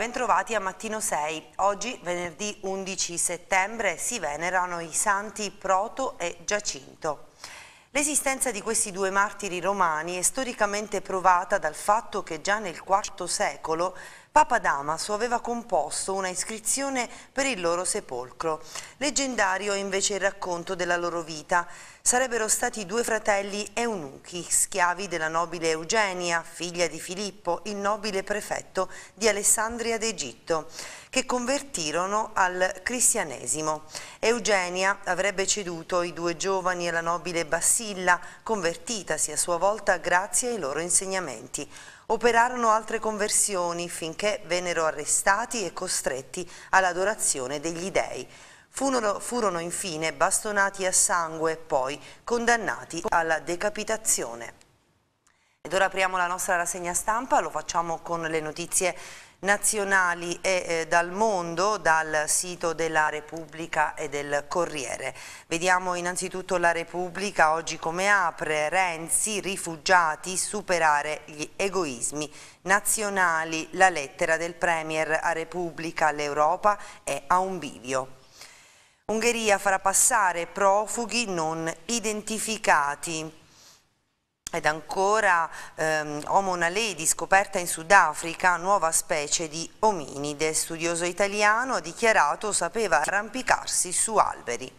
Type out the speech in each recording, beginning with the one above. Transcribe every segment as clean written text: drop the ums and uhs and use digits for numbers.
bentrovati a Mattino 6. Oggi, venerdì 11 settembre, si venerano i santi Proto e Giacinto. L'esistenza di questi due martiri romani è storicamente provata dal fatto che già nel IV secolo Papa Damaso aveva composto una iscrizione per il loro sepolcro. Leggendario è invece il racconto della loro vita. Sarebbero stati due fratelli eunuchi, schiavi della nobile Eugenia, figlia di Filippo, il nobile prefetto di Alessandria d'Egitto, che convertirono al cristianesimo. Eugenia avrebbe ceduto i due giovani alla nobile Bassilla, convertitasi a sua volta grazie ai loro insegnamenti. Operarono altre conversioni finché vennero arrestati e costretti all'adorazione degli dei. Furono infine bastonati a sangue e poi condannati alla decapitazione. Ed ora apriamo la nostra rassegna stampa, lo facciamo con le notizie nazionali e dal mondo, dal sito della Repubblica e del Corriere. Vediamo innanzitutto la Repubblica oggi come apre: Renzi, rifugiati, superare gli egoismi nazionali, la lettera del Premier a Repubblica all'Europa è a un bivio. Ungheria farà passare profughi non identificati. Ed ancora Homo naledi, scoperta in Sudafrica, nuova specie di ominide. Studioso italiano ha dichiarato sapeva arrampicarsi su alberi.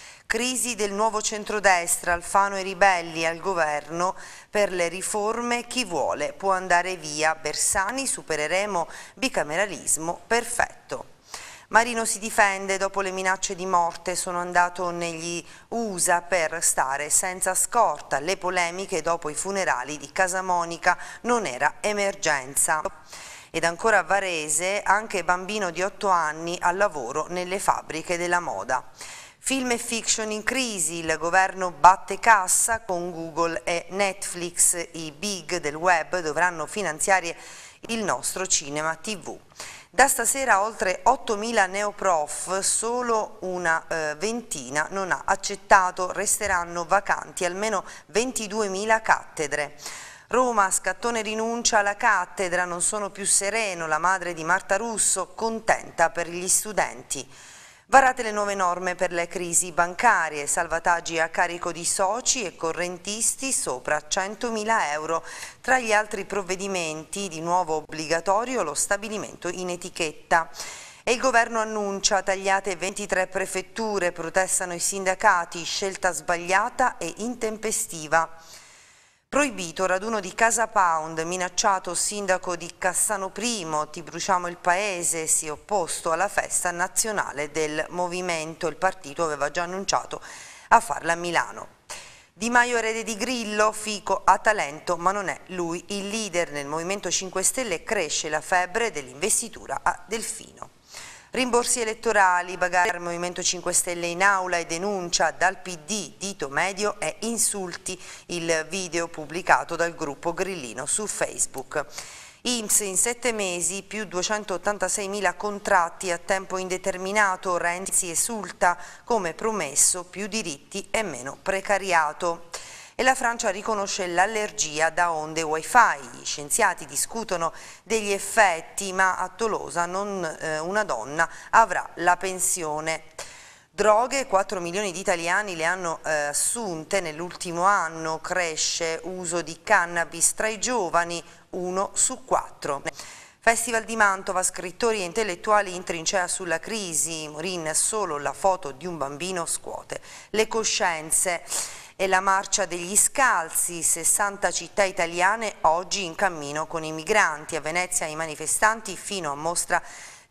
Crisi del nuovo centrodestra, Alfano e Ribelli al governo per le riforme, chi vuole può andare via, Bersani, supereremo bicameralismo perfetto. Marino si difende, dopo le minacce di morte sono andato negli USA per stare senza scorta, le polemiche dopo i funerali di Casamonica non era emergenza. Ed ancora Varese, anche bambino di 8 anni al lavoro nelle fabbriche della moda. Film e fiction in crisi, il governo batte cassa con Google e Netflix, i big del web dovranno finanziare il nostro cinema TV. Da stasera oltre 8.000 neoprof, solo una ventina non ha accettato, resteranno vacanti almeno 22.000 cattedre. Roma, Scattone rinuncia alla cattedra, non sono più sereno, la madre di Marta Russo contenta per gli studenti. Varate le nuove norme per le crisi bancarie, salvataggi a carico di soci e correntisti sopra 100.000 euro. Tra gli altri provvedimenti, di nuovo obbligatorio lo stabilimento in etichetta. E il governo annuncia tagliate 23 prefetture, protestano i sindacati, scelta sbagliata e intempestiva. Proibito raduno di Casa Pound, minacciato sindaco di Cassano I, ti bruciamo il paese, si è opposto alla festa nazionale del movimento, il partito aveva già annunciato a farla a Milano. Di Maio erede di Grillo, Fico ha talento ma non è lui il leader. Nel Movimento 5 Stelle cresce la febbre dell'investitura a Delfino. Rimborsi elettorali, bagarre al Movimento 5 Stelle in aula e denuncia dal PD, dito medio e insulti, il video pubblicato dal gruppo grillino su Facebook. INPS in 7 mesi più 286.000 contratti a tempo indeterminato, Renzi esulta come promesso più diritti e meno precariato. E la Francia riconosce l'allergia da onde wifi, gli scienziati discutono degli effetti ma a Tolosa una donna avrà la pensione. Droghe, 4 milioni di italiani le hanno assunte nell'ultimo anno, cresce uso di cannabis tra i giovani, 1 su 4. Festival di Mantova, scrittori e intellettuali in trincea sulla crisi, Morin solo la foto di un bambino scuote le coscienze. E la marcia degli scalzi, 60 città italiane oggi in cammino con i migranti, a Venezia i manifestanti fino a mostra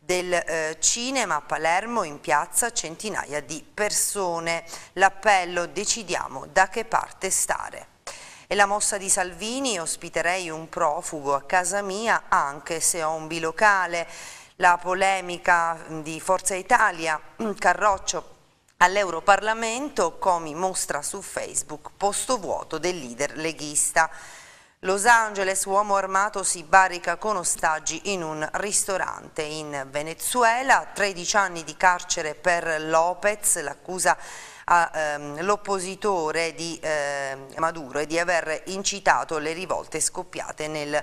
del cinema, a Palermo in piazza centinaia di persone, l'appello decidiamo da che parte stare. E la mossa di Salvini, ospiterei un profugo a casa mia anche se ho un bilocale, la polemica di Forza Italia, Carroccio all'Europarlamento, Comi mostra su Facebook posto vuoto del leader leghista. Los Angeles, uomo armato si barrica con ostaggi in un ristorante. In Venezuela, 13 anni di carcere per Lopez, l'accusa l'oppositore di Maduro e di aver incitato le rivolte scoppiate nel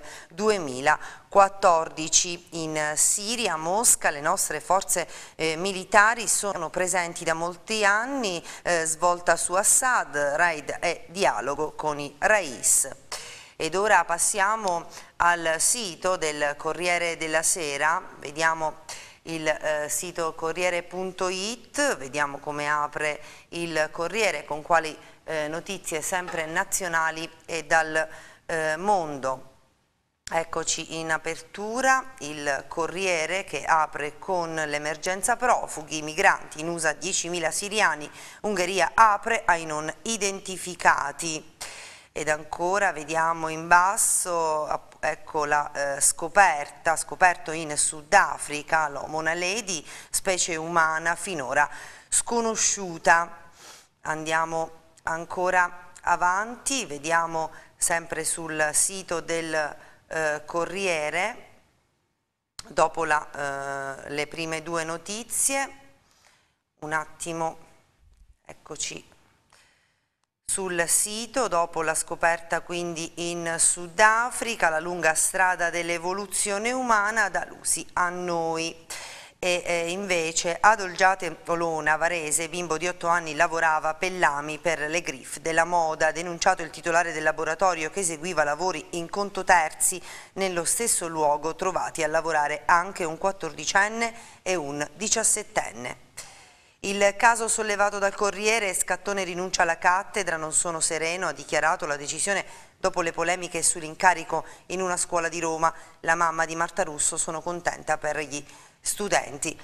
2014 in Siria. A Mosca le nostre forze militari sono presenti da molti anni, svolta su Assad, raid e dialogo con i Rais. Ed ora passiamo al sito del Corriere della Sera, vediamo il sito corriere.it, vediamo come apre il Corriere, con quali notizie sempre nazionali e dal mondo. Eccoci in apertura, il Corriere che apre con l'emergenza profughi, migranti, in USA 10.000 siriani, Ungheria apre ai non identificati. Ed ancora vediamo in basso, ecco la scoperto in Sudafrica l'Homo naledi, specie umana finora sconosciuta. Andiamo ancora avanti, vediamo sempre sul sito del Corriere, dopo le prime due notizie, un attimo, eccoci sul sito, dopo la scoperta quindi in Sudafrica, la lunga strada dell'evoluzione umana da Lusi a noi. E invece ad Olgiate Olona, Varese, bimbo di 8 anni lavorava a Pellami per le Griff della moda, denunciato il titolare del laboratorio che eseguiva lavori in conto terzi nello stesso luogo, trovati a lavorare anche un 14enne e un 17enne. Il caso sollevato dal Corriere, Scattone rinuncia alla cattedra, non sono sereno, ha dichiarato la decisione dopo le polemiche sull'incarico in una scuola di Roma. La mamma di Marta Russo, sono contenta per gli studenti.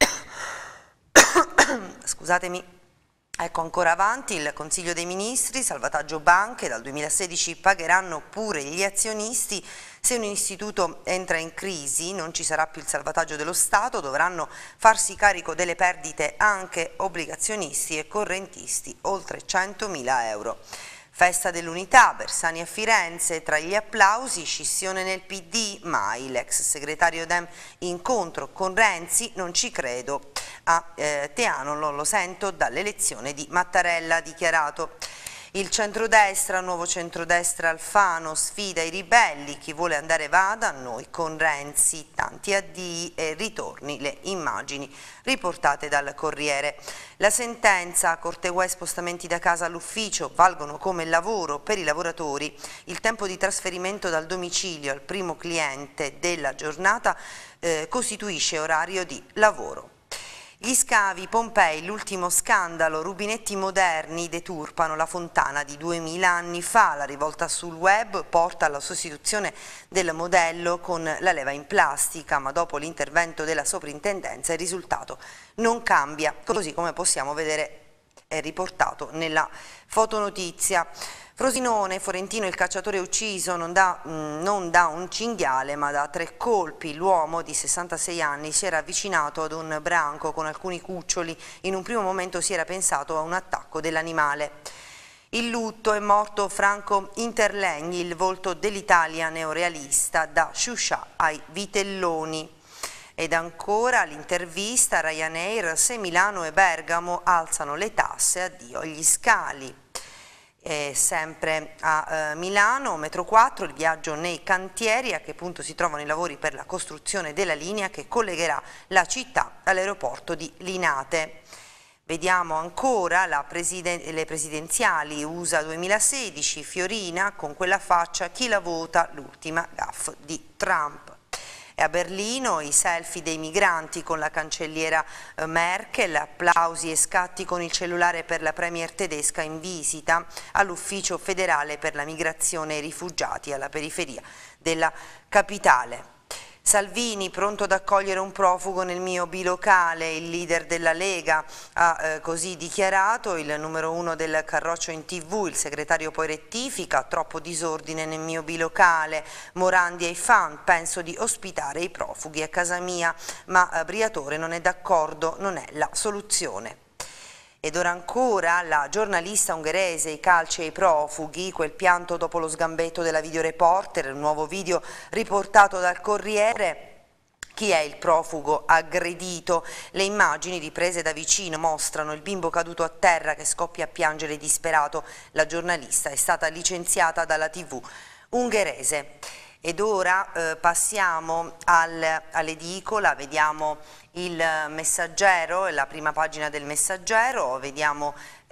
Scusatemi. Ecco ancora avanti il Consiglio dei Ministri, salvataggio banche, dal 2016 pagheranno pure gli azionisti. Se un istituto entra in crisi non ci sarà più il salvataggio dello Stato, dovranno farsi carico delle perdite anche obbligazionisti e correntisti, oltre 100.000 euro. Festa dell'Unità, Bersani a Firenze, tra gli applausi, scissione nel PD, mai, l'ex segretario Dem, incontro con Renzi, non ci credo, a Teano lo sento dall'elezione di Mattarella, ha dichiarato. Il centrodestra, nuovo centrodestra Alfano, sfida i ribelli, chi vuole andare vada, noi con Renzi, tanti addii e ritorni, le immagini riportate dal Corriere. La sentenza, Corte UE, spostamenti da casa all'ufficio, valgono come lavoro per i lavoratori, il tempo di trasferimento dal domicilio al primo cliente della giornata costituisce orario di lavoro. Gli scavi, Pompei, l'ultimo scandalo, rubinetti moderni deturpano la fontana di 2000 anni fa, la rivolta sul web porta alla sostituzione del modello con la leva in plastica, ma dopo l'intervento della soprintendenza il risultato non cambia, così come possiamo vedere è riportato nella fotonotizia. Frosinone, Forentino, il cacciatore ucciso non da un cinghiale ma da 3 colpi. L'uomo di 66 anni si era avvicinato ad un branco con alcuni cuccioli, in un primo momento si era pensato a un attacco dell'animale. Il lutto, è morto Franco Interlegni, il volto dell'Italia neorealista, da Sciuscià ai vitelloni. Ed ancora l'intervista, Ryanair, se Milano e Bergamo alzano le tasse, addio agli scali. Sempre a Milano, metro 4, il viaggio nei cantieri, a che punto si trovano i lavori per la costruzione della linea che collegherà la città all'aeroporto di Linate. Vediamo ancora le presidenziali USA 2016, Fiorina, con quella faccia, chi la vota, l'ultima gaffe di Trump. E a Berlino i selfie dei migranti con la cancelliera Merkel, applausi e scatti con il cellulare per la premier tedesca in visita all'ufficio federale per la migrazione e i rifugiati alla periferia della capitale. Salvini, pronto ad accogliere un profugo nel mio bilocale, il leader della Lega ha così dichiarato, il numero 1 del Carroccio in TV, il segretario poi rettifica, troppo disordine nel mio bilocale, Morandi ai fan, penso di ospitare i profughi a casa mia, ma Briatore non è d'accordo, non è la soluzione. Ed ora ancora la giornalista ungherese, i calci e i profughi, quel pianto dopo lo sgambetto della videoreporter, il nuovo video riportato dal Corriere Chi è il profugo aggredito? Le immagini riprese da vicino mostrano il bimbo caduto a terra che scoppia a piangere disperato. La giornalista è stata licenziata dalla TV ungherese. Ed ora passiamo all'edicola, vediamo il Messaggero, la prima pagina del Messaggero, vediamo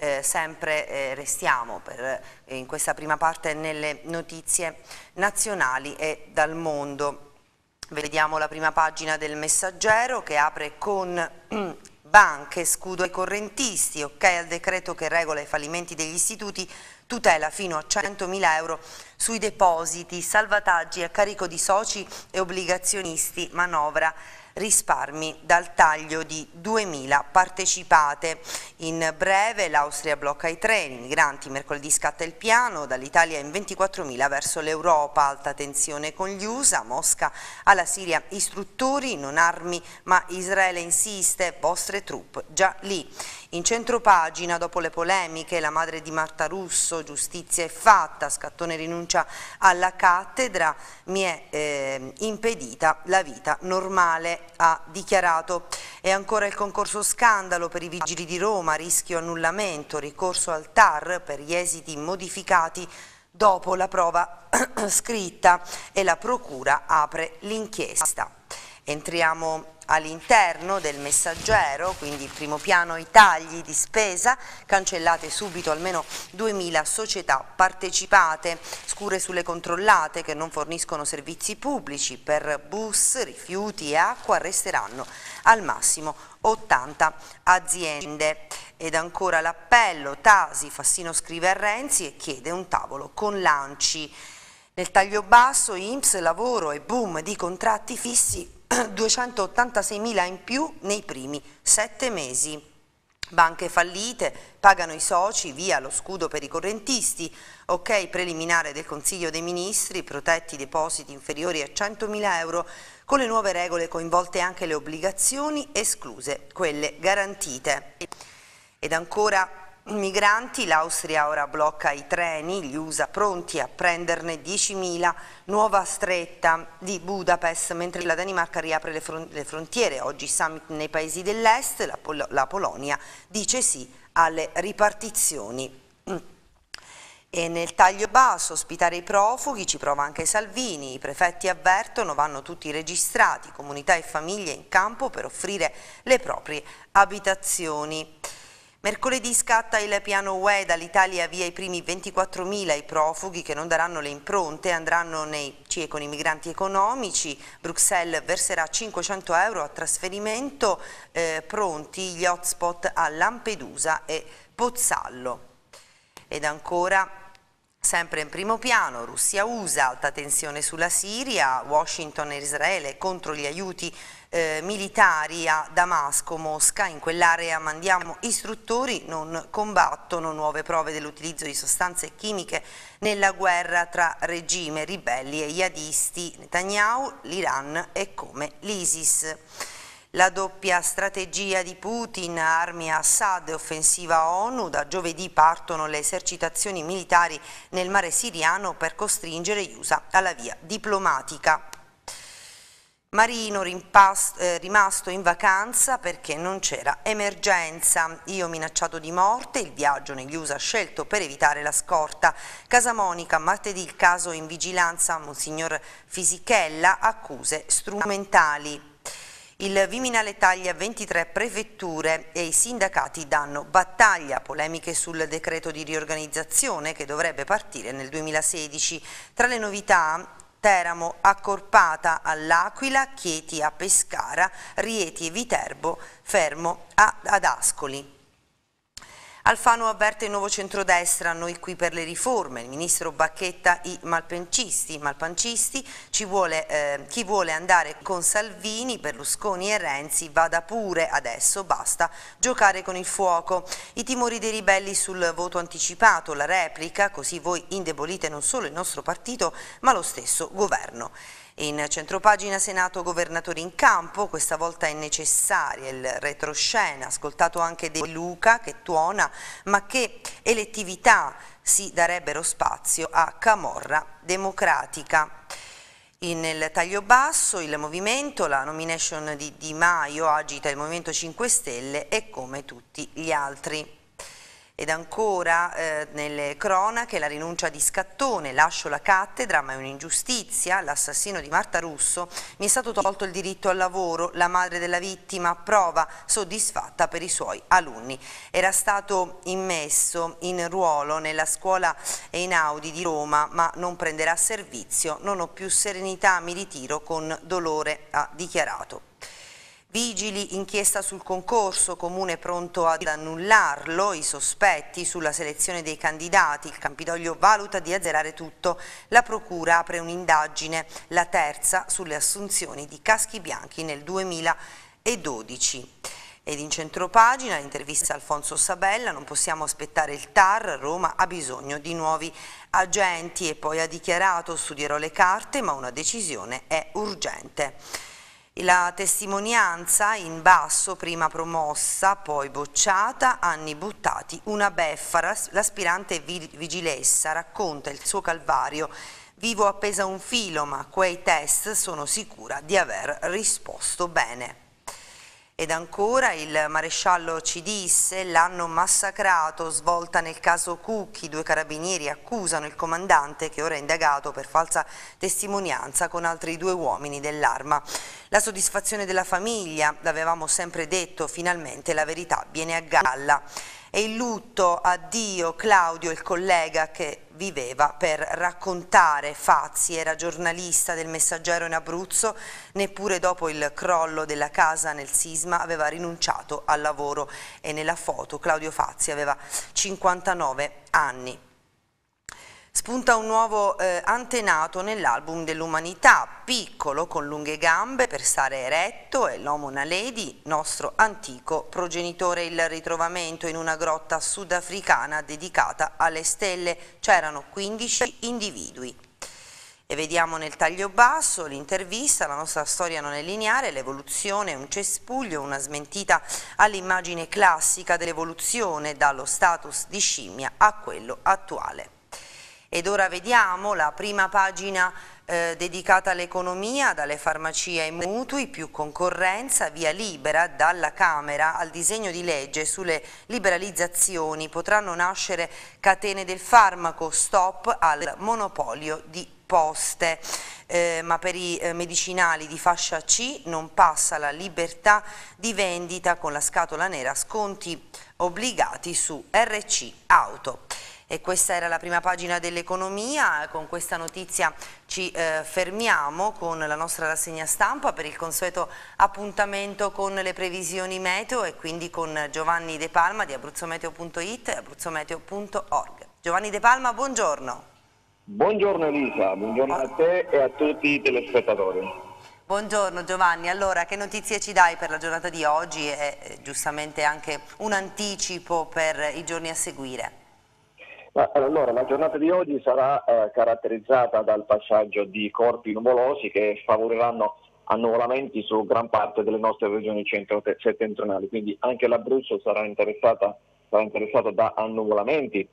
restiamo in questa prima parte nelle notizie nazionali e dal mondo. Vediamo la prima pagina del Messaggero che apre con banche, scudo ai correntisti, ok al decreto che regola i fallimenti degli istituti, tutela fino a 100.000 euro sui depositi, salvataggi a carico di soci e obbligazionisti, manovra risparmi dal taglio di 2.000 partecipate. In breve l'Austria blocca i treni, migranti, mercoledì scatta il piano, dall'Italia in 24.000 verso l'Europa, alta tensione con gli USA, Mosca alla Siria istruttori, non armi ma Israele insiste, vostre truppe già lì. In centropagina, dopo le polemiche, la madre di Marta Russo, giustizia è fatta, Scattone rinuncia alla cattedra, mi è impedita la vita normale, ha dichiarato. E ancora il concorso scandalo per i vigili di Roma, rischio annullamento, ricorso al TAR per gli esiti modificati dopo la prova scritta e la procura apre l'inchiesta. Entriamo all'interno del Messaggero, quindi il primo piano i tagli di spesa, cancellate subito almeno 2.000 società partecipate, scure sulle controllate che non forniscono servizi pubblici, per bus, rifiuti e acqua resteranno al massimo 80 aziende. Ed ancora l'appello, Tasi, Fassino scrive a Renzi e chiede un tavolo con l'ANCI. Nel taglio basso INPS, lavoro e boom di contratti fissi, 286.000 in più nei primi 7 mesi. Banche fallite, pagano i soci, via lo scudo per i correntisti, ok preliminare del Consiglio dei Ministri, protetti depositi inferiori a 100.000 euro, con le nuove regole coinvolte anche le obbligazioni, escluse quelle garantite. Ed ancora migranti, l'Austria ora blocca i treni, gli USA pronti a prenderne 10.000, nuova stretta di Budapest, mentre la Danimarca riapre le frontiere, oggi summit nei paesi dell'est, la Polonia dice sì alle ripartizioni. E nel taglio basso, ospitare i profughi, ci prova anche Salvini, i prefetti avvertono, vanno tutti registrati, comunità e famiglie in campo per offrire le proprie abitazioni. Mercoledì scatta il piano UE, dall'Italia via i primi 24.000 i profughi che non daranno le impronte, andranno nei CIE con i migranti economici, Bruxelles verserà 500 euro a trasferimento, pronti gli hotspot a Lampedusa e Pozzallo. Ed ancora, sempre in primo piano, Russia-USA, alta tensione sulla Siria, Washington e Israele contro gli aiuti militari a Damasco, Mosca, in quell'area mandiamo istruttori, non combattono, nuove prove dell'utilizzo di sostanze chimiche nella guerra tra regime, ribelli e jihadisti, Netanyahu, l'Iran è come l'ISIS. La doppia strategia di Putin, armi a Assad e offensiva ONU, da giovedì partono le esercitazioni militari nel mare siriano per costringere gli USA alla via diplomatica. Marino rimasto in vacanza perché non c'era emergenza, io minacciato di morte, il viaggio negli USA scelto per evitare la scorta. Casamonica, martedì il caso in vigilanza, Monsignor Fisichella, accuse strumentali. Il Viminale taglia 23 prefetture e i sindacati danno battaglia, polemiche sul decreto di riorganizzazione che dovrebbe partire nel 2016. Tra le novità, Teramo accorpata all'Aquila, Chieti a Pescara, Rieti e Viterbo fermo ad Ascoli. Alfano avverte il nuovo centrodestra, noi qui per le riforme, il ministro Bacchetta i malpancisti, chi vuole andare con Salvini, Berlusconi e Renzi vada pure adesso, basta giocare con il fuoco. I timori dei ribelli sul voto anticipato, la replica, così voi indebolite non solo il nostro partito ma lo stesso governo. In centropagina Senato governatori in campo, questa volta è necessaria il retroscena, ascoltato anche De Luca che tuona, ma che elettività si darebbero spazio a camorra democratica. Nel taglio basso il movimento, la nomination di Di Maio agita il Movimento 5 Stelle e come tutti gli altri. Ed ancora nelle cronache la rinuncia di Scattone, lascio la cattedra ma è un'ingiustizia, l'assassino di Marta Russo, mi è stato tolto il diritto al lavoro, la madre della vittima prova soddisfatta per i suoi alunni. Era stato immesso in ruolo nella scuola Einaudi di Roma ma non prenderà servizio, non ho più serenità, mi ritiro con dolore, ha dichiarato. Vigili, inchiesta sul concorso, comune pronto ad annullarlo, i sospetti sulla selezione dei candidati, il Campidoglio valuta di azzerare tutto, la procura apre un'indagine, la terza sulle assunzioni di caschi bianchi nel 2012. Ed in centropagina l'intervista a Alfonso Sabella, non possiamo aspettare il TAR, Roma ha bisogno di nuovi agenti e poi ha dichiarato studierò le carte ma una decisione è urgente. La testimonianza in basso, prima promossa, poi bocciata, anni buttati, una beffa. L'aspirante vigilessa racconta il suo calvario. Vivo appesa a un filo, ma quei test sono sicura di aver risposto bene. Ed ancora il maresciallo ci disse, l'hanno massacrato, svolta nel caso Cucchi, 2 carabinieri accusano il comandante che ora è indagato per falsa testimonianza con altri 2 uomini dell'Arma. La soddisfazione della famiglia, l'avevamo sempre detto, finalmente la verità viene a galla. E il lutto, addio Claudio, il collega che viveva per raccontare Fazzi, era giornalista del Messaggero in Abruzzo, neppure dopo il crollo della casa nel sisma aveva rinunciato al lavoro e nella foto Claudio Fazzi aveva 59 anni. Spunta un nuovo antenato nell'album dell'umanità, piccolo con lunghe gambe per stare eretto, è l'Homo naledi, nostro antico progenitore. Il ritrovamento in una grotta sudafricana dedicata alle stelle, c'erano 15 individui. E vediamo nel taglio basso l'intervista, la nostra storia non è lineare, l'evoluzione è un cespuglio, una smentita all'immagine classica dell'evoluzione dallo status di scimmia a quello attuale. Ed ora vediamo la prima pagina dedicata all'economia, dalle farmacie ai mutui, più concorrenza, via libera dalla Camera al disegno di legge sulle liberalizzazioni, potranno nascere catene del farmaco, stop al monopolio di poste, ma per i medicinali di fascia C non passa la libertà di vendita con la scatola nera, sconti obbligati su RC Auto. E questa era la prima pagina dell'economia, con questa notizia ci fermiamo con la nostra rassegna stampa per il consueto appuntamento con le previsioni meteo e quindi con Giovanni De Palma di abruzzometeo.it e abruzzometeo.org. Giovanni De Palma, buongiorno. Buongiorno Elisa, buongiorno a te e a tutti i telespettatori. Buongiorno Giovanni, allora che notizie ci dai per la giornata di oggi e giustamente anche un anticipo per i giorni a seguire? Allora, la giornata di oggi sarà caratterizzata dal passaggio di corpi nuvolosi che favoriranno annuvolamenti su gran parte delle nostre regioni centro-settentrionali, quindi anche l'Abruzzo sarà interessato da annuvolamenti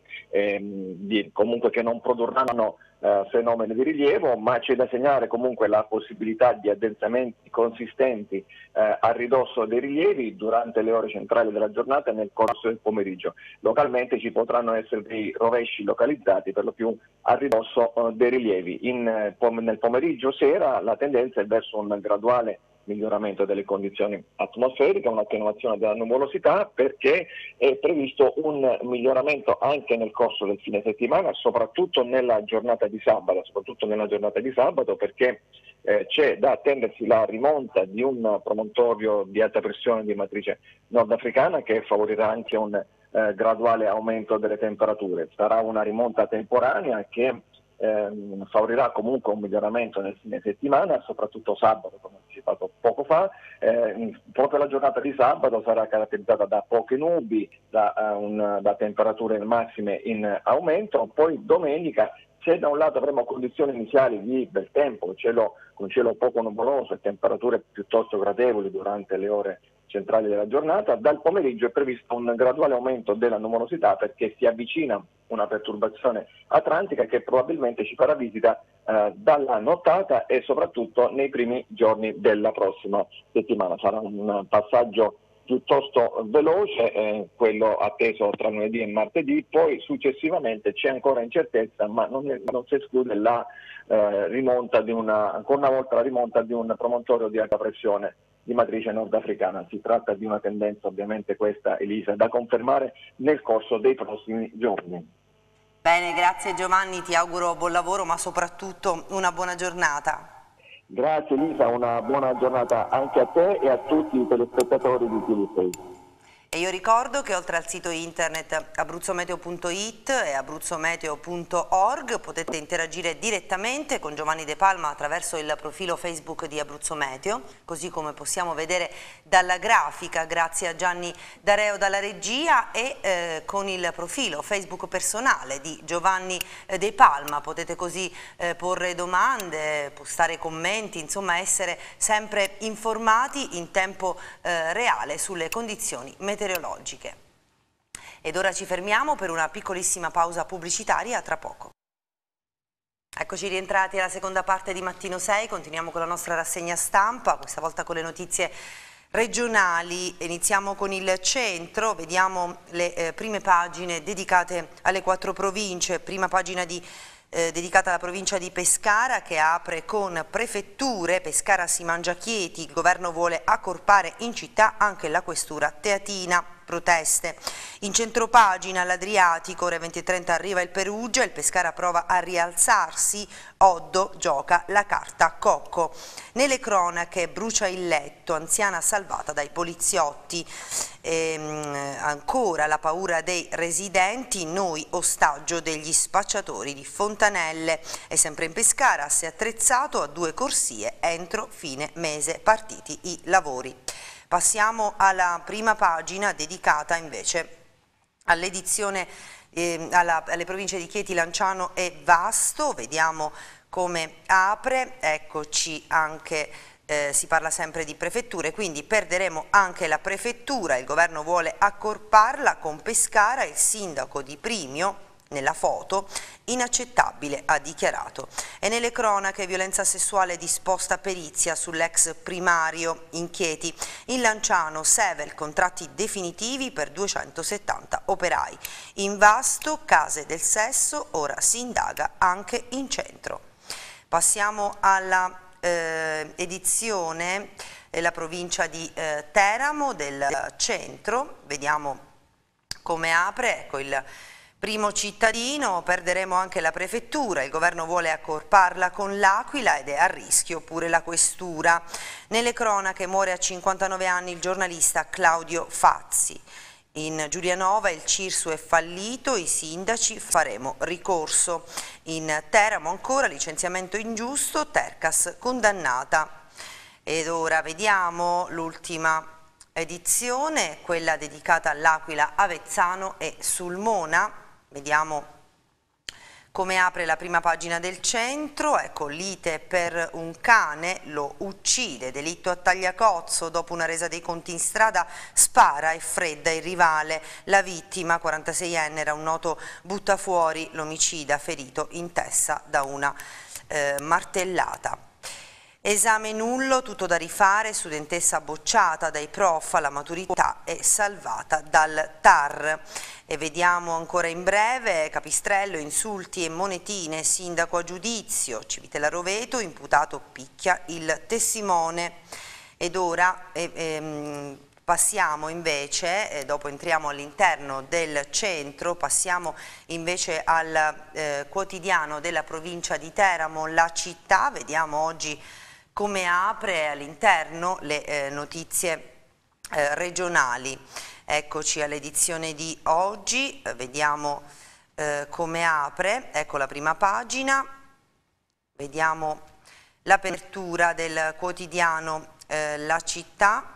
comunque che non produrranno fenomeni di rilievo, ma c'è da segnalare comunque la possibilità di addensamenti consistenti a ridosso dei rilievi durante le ore centrali della giornata e nel corso del pomeriggio. Localmente ci potranno essere dei rovesci localizzati, per lo più a ridosso dei rilievi. Nel pomeriggio sera la tendenza è verso un graduale miglioramento delle condizioni atmosferiche, un'attenuazione della nuvolosità, perché è previsto un miglioramento anche nel corso del fine settimana, soprattutto nella giornata di sabato, perché c'è da attendersi la rimonta di un promontorio di alta pressione di matrice nordafricana che favorirà anche un graduale aumento delle temperature. Sarà una rimonta temporanea che favorirà comunque un miglioramento nel fine settimana, soprattutto sabato, come anticipato poco fa. Proprio la giornata di sabato sarà caratterizzata da poche nubi, da temperature massime in aumento. Poi domenica, se da un lato avremo condizioni iniziali di bel tempo, con cielo poco nuvoloso e temperature piuttosto gradevoli durante le ore centrali della giornata. Dal pomeriggio è previsto un graduale aumento della nuvolosità perché si avvicina una perturbazione atlantica che probabilmente ci farà visita dalla nottata e soprattutto nei primi giorni della prossima settimana. Sarà un passaggio piuttosto veloce, quello atteso tra lunedì e martedì, poi successivamente c'è ancora incertezza, ma non si esclude la rimonta ancora una volta la rimonta di un promontorio di alta pressione di matrice nordafricana. Si tratta di una tendenza ovviamente questa, Elisa, da confermare nel corso dei prossimi giorni. Bene, grazie Giovanni, ti auguro buon lavoro ma soprattutto una buona giornata. Grazie Elisa, una buona giornata anche a te e a tutti i telespettatori di TV6. E io ricordo che oltre al sito internet abruzzometeo.it e abruzzometeo.org potete interagire direttamente con Giovanni De Palma attraverso il profilo Facebook di Abruzzo Meteo, così come possiamo vedere dalla grafica, grazie a Gianni Dareo dalla regia, e con il profilo Facebook personale di Giovanni De Palma. Potete così porre domande, postare commenti, insomma essere sempre informati in tempo reale sulle condizioni meteorologiche. Ed ora ci fermiamo per una piccolissima pausa pubblicitaria, tra poco. Eccoci rientrati alla seconda parte di Mattino 6, continuiamo con la nostra rassegna stampa, questa volta con le notizie regionali. Iniziamo con il centro, vediamo le prime pagine dedicate alle 4 province, prima pagina dedicata alla provincia di Pescara che apre con prefetture, Pescara si mangia Chieti, il governo vuole accorpare in città anche la questura teatina, proteste. In centropagina all'Adriatico, ore 20:30 arriva il Perugia, il Pescara prova a rialzarsi, Oddo gioca la carta Cocco. Nelle cronache brucia il letto, anziana salvata dai poliziotti. Ancora la paura dei residenti, noi ostaggio degli spacciatori di Fontanelle. E sempre in Pescara, asse attrezzato a 2 corsie, entro fine mese partiti i lavori. Passiamo alla prima pagina dedicata invece all'edizione alle province di Chieti, Lanciano e Vasto. Vediamo come apre, eccoci anche, si parla sempre di prefetture, quindi perderemo anche la prefettura, il governo vuole accorparla con Pescara, il sindaco di Primio nella foto, inaccettabile, ha dichiarato. E nelle cronache, violenza sessuale, disposta perizia sull'ex primario in Chieti. In Lanciano, Sevel, contratti definitivi per 270 operai. In Vasto, case del sesso, ora si indaga anche in centro. Passiamo alla edizione della provincia di Teramo del centro, vediamo come apre, ecco il primo cittadino, perderemo anche la prefettura, il governo vuole accorparla con l'Aquila ed è a rischio pure la questura. Nelle cronache muore a 59 anni il giornalista Claudio Fazzi. In Giulianova il Cirsu è fallito, i sindaci faremo ricorso. In Teramo ancora licenziamento ingiusto, Tercas condannata. Ed ora vediamo l'ultima edizione, quella dedicata all'Aquila, Avezzano e Sulmona. Vediamo come apre la prima pagina del centro, ecco lite per un cane, lo uccide, delitto a Tagliacozzo, dopo una resa dei conti in strada spara e fredda il rivale, la vittima, 46enne, era un noto buttafuori, l'omicida ferito in testa da una martellata. Esame nullo, tutto da rifare, studentessa bocciata dai prof alla maturità e salvata dal TAR. E vediamo ancora in breve, Capistrello, insulti e monetine, sindaco a giudizio, Civitella Roveto, imputato picchia il testimone. Ed ora passiamo invece, dopo entriamo all'interno del centro, passiamo invece al quotidiano della provincia di Teramo, La Città, vediamo oggi come apre all'interno le notizie regionali. Eccoci all'edizione di oggi, vediamo come apre, ecco la prima pagina, vediamo l'apertura del quotidiano La Città,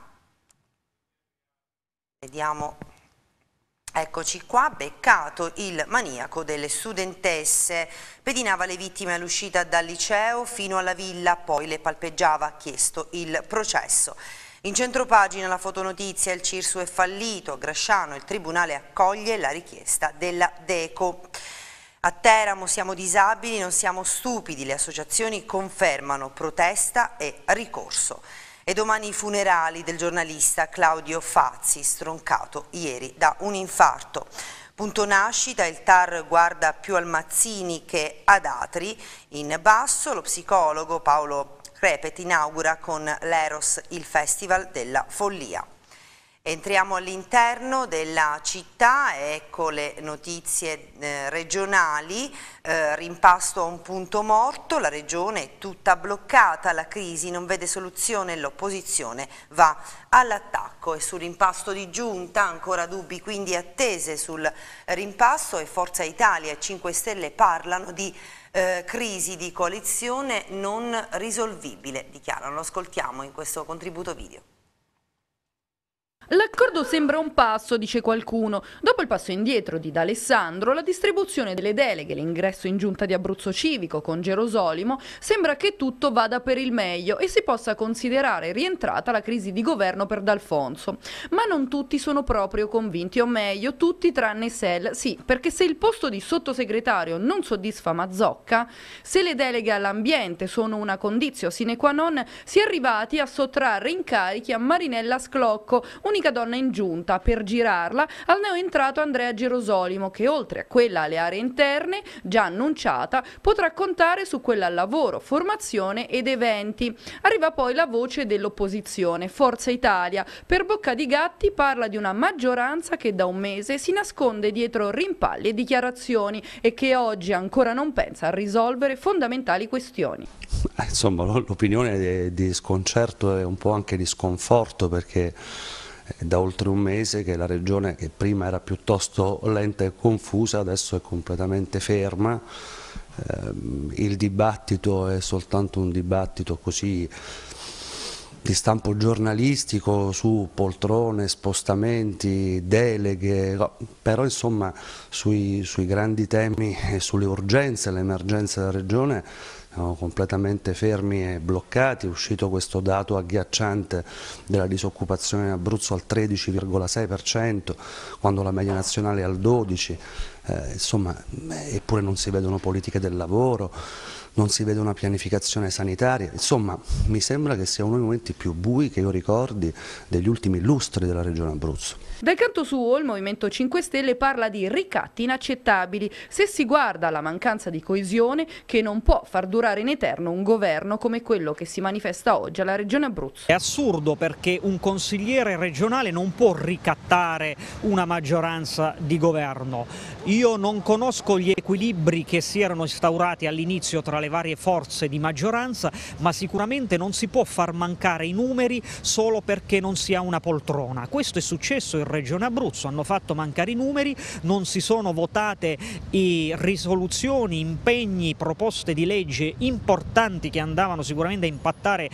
vediamo, eccoci qua, beccato il maniaco delle studentesse, pedinava le vittime all'uscita dal liceo fino alla villa, poi le palpeggiava, chiesto il processo. In centropagina la fotonotizia, il Cirsu è fallito, a Grasciano il Tribunale accoglie la richiesta della Deco. A Teramo siamo disabili, non siamo stupidi, le associazioni confermano protesta e ricorso. E domani i funerali del giornalista Claudio Fazzi, stroncato ieri da un infarto. Punto nascita, il TAR guarda più al Mazzini che ad Atri. In basso lo psicologo Paolo Crepet inaugura con l'Eros il Festival della Follia. Entriamo all'interno della città, ecco le notizie regionali, rimpasto a un punto morto, la regione è tutta bloccata, la crisi non vede soluzione, l'opposizione va all'attacco e sul rimpasto di giunta ancora dubbi, quindi attese sul rimpasto, e Forza Italia e 5 Stelle parlano di crisi di coalizione non risolvibile, dichiarano. Lo ascoltiamo in questo contributo video. L'accordo sembra un passo, dice qualcuno. Dopo il passo indietro di D'Alessandro, la distribuzione delle deleghe, l'ingresso in giunta di Abruzzo Civico con Gerosolimo, sembra che tutto vada per il meglio e si possa considerare rientrata la crisi di governo per D'Alfonso. Ma non tutti sono proprio convinti, o meglio, tutti tranne Sell. Sì, perché se il posto di sottosegretario non soddisfa Mazzocca, se le deleghe all'ambiente sono una condizio sine qua non, si è arrivati a sottrarre incarichi a Marinella Sclocco, unica donna in giunta, per girarla al neoentrato Andrea Gerosolimo, che oltre a quella alle aree interne, già annunciata, potrà contare su quella al lavoro, formazione ed eventi. Arriva poi la voce dell'opposizione, Forza Italia. Per bocca di Gatti parla di una maggioranza che da un mese si nasconde dietro rimpalli e dichiarazioni e che oggi ancora non pensa a risolvere fondamentali questioni. Insomma, l'opinione di sconcerto e un po' anche di sconforto, perché è da oltre un mese che la regione, che prima era piuttosto lenta e confusa, adesso è completamente ferma. Il dibattito è soltanto un dibattito così di stampo giornalistico su poltrone, spostamenti, deleghe, però insomma sui grandi temi e sulle urgenze, le emergenze della regione siamo completamente fermi e bloccati. È uscito questo dato agghiacciante della disoccupazione in Abruzzo al 13,6%, quando la media nazionale è al 12%, insomma, eppure non si vedono politiche del lavoro, non si vede una pianificazione sanitaria. Insomma, mi sembra che sia uno dei momenti più bui che io ricordi degli ultimi lustri della regione Abruzzo. Dal canto suo il Movimento 5 Stelle parla di ricatti inaccettabili se si guarda alla mancanza di coesione che non può far durare in eterno un governo come quello che si manifesta oggi alla regione Abruzzo. È assurdo, perché un consigliere regionale non può ricattare una maggioranza di governo. Io non conosco gli equilibri che si erano instaurati all'inizio tra le varie forze di maggioranza, ma sicuramente non si può far mancare i numeri solo perché non si ha una poltrona. Questo è successo in Regione Abruzzo, hanno fatto mancare i numeri, non si sono votate risoluzioni, impegni, proposte di legge importanti che andavano sicuramente a impattare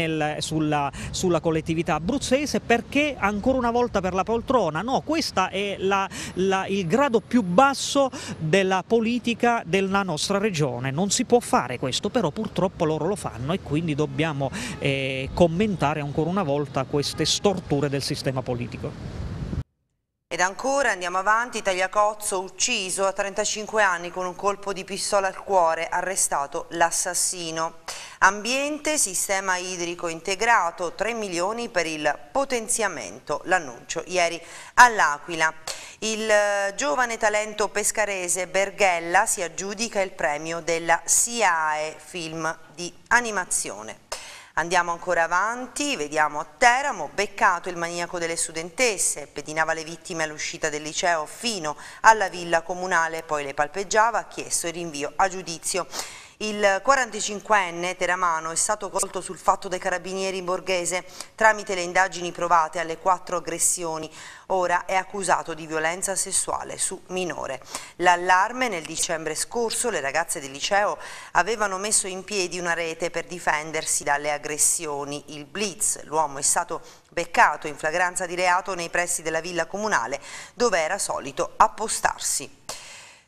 sulla collettività abruzzese, perché ancora una volta per la poltrona. No, questo è il grado più basso della politica della nostra regione, non si può fare questo, però purtroppo loro lo fanno e quindi dobbiamo commentare ancora una volta queste storture del sistema politico. Ed ancora andiamo avanti, Tagliacozzo ucciso a 35 anni con un colpo di pistola al cuore, arrestato l'assassino. Ambiente, sistema idrico integrato, 3 milioni per il potenziamento, l'annuncio ieri all'Aquila. Il giovane talento pescarese Berghella si aggiudica il premio della SIAE Film di Animazione. Andiamo ancora avanti, vediamo a Teramo, beccato il maniaco delle studentesse, pedinava le vittime all'uscita del liceo fino alla villa comunale, poi le palpeggiava, ha chiesto il rinvio a giudizio. Il 45enne teramano è stato colto sul fatto dai carabinieri Borghese tramite le indagini provate alle 4 aggressioni. Ora è accusato di violenza sessuale su minore. L'allarme: nel dicembre scorso le ragazze del liceo avevano messo in piedi una rete per difendersi dalle aggressioni. Il blitz: l'uomo è stato beccato in flagranza di reato nei pressi della villa comunale dove era solito appostarsi.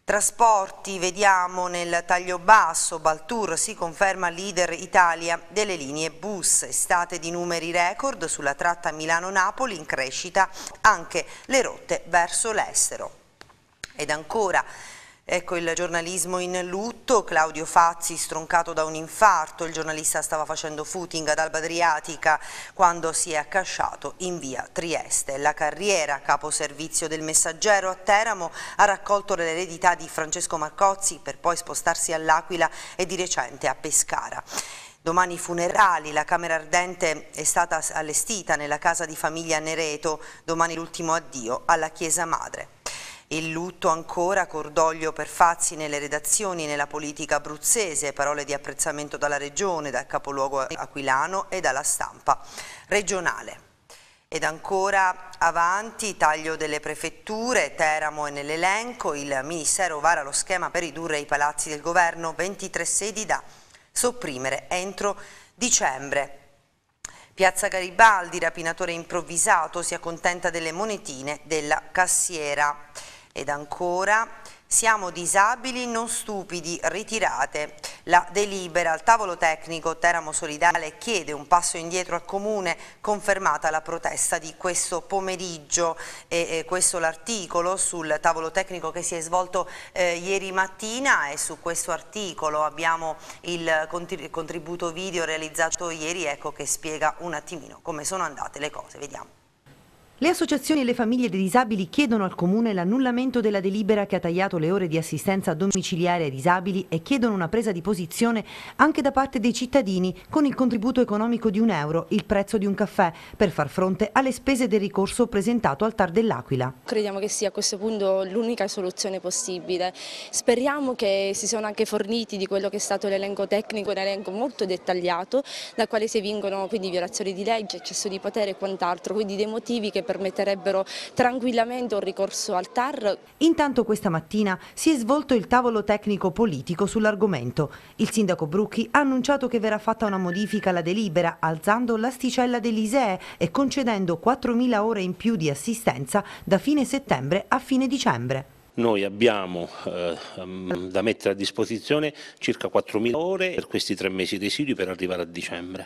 Trasporti, vediamo nel taglio basso, Baltour si conferma leader Italia delle linee bus, estate di numeri record sulla tratta Milano-Napoli, in crescita anche le rotte verso l'estero. Ed ancora, ecco il giornalismo in lutto, Claudio Fazzi stroncato da un infarto, il giornalista stava facendo footing ad Alba Adriatica quando si è accasciato in via Trieste. La carriera, capo servizio del Messaggero a Teramo, ha raccolto l'eredità di Francesco Marcozzi per poi spostarsi all'Aquila e di recente a Pescara. Domani funerali, la camera ardente è stata allestita nella casa di famiglia Nereto, domani l'ultimo addio alla Chiesa Madre. Il lutto ancora, cordoglio per Fazzi nelle redazioni e nella politica abruzzese, parole di apprezzamento dalla regione, dal capoluogo aquilano e dalla stampa regionale. Ed ancora avanti, taglio delle prefetture, Teramo è nell'elenco, il Ministero vara lo schema per ridurre i palazzi del governo, 23 sedi da sopprimere entro dicembre. Piazza Garibaldi, rapinatore improvvisato, si accontenta delle monetine della cassiera. Ed ancora, siamo disabili non stupidi, ritirate. La delibera al tavolo tecnico Teramo Solidale chiede un passo indietro al Comune, confermata la protesta di questo pomeriggio e questo l'articolo sul tavolo tecnico che si è svolto ieri mattina, e su questo articolo abbiamo il contributo video realizzato ieri, ecco, che spiega un attimino come sono andate le cose, vediamo. Le associazioni e le famiglie dei disabili chiedono al Comune l'annullamento della delibera che ha tagliato le ore di assistenza domiciliare ai disabili e chiedono una presa di posizione anche da parte dei cittadini con il contributo economico di €1, il prezzo di un caffè, per far fronte alle spese del ricorso presentato al TAR dell'Aquila. Crediamo che sia a questo punto l'unica soluzione possibile. Speriamo che si siano anche forniti di quello che è stato l'elenco tecnico, un elenco molto dettagliato, da quale si evincono quindi violazioni di legge, eccesso di potere e quant'altro, quindi dei motivi che permetterebbero tranquillamente un ricorso al TAR. Intanto questa mattina si è svolto il tavolo tecnico politico sull'argomento. Il sindaco Brucchi ha annunciato che verrà fatta una modifica alla delibera, alzando l'asticella dell'ISEE e concedendo 4.000 ore in più di assistenza da fine settembre a fine dicembre. Noi abbiamo da mettere a disposizione circa 4.000 ore per questi 3 mesi residui per arrivare a dicembre.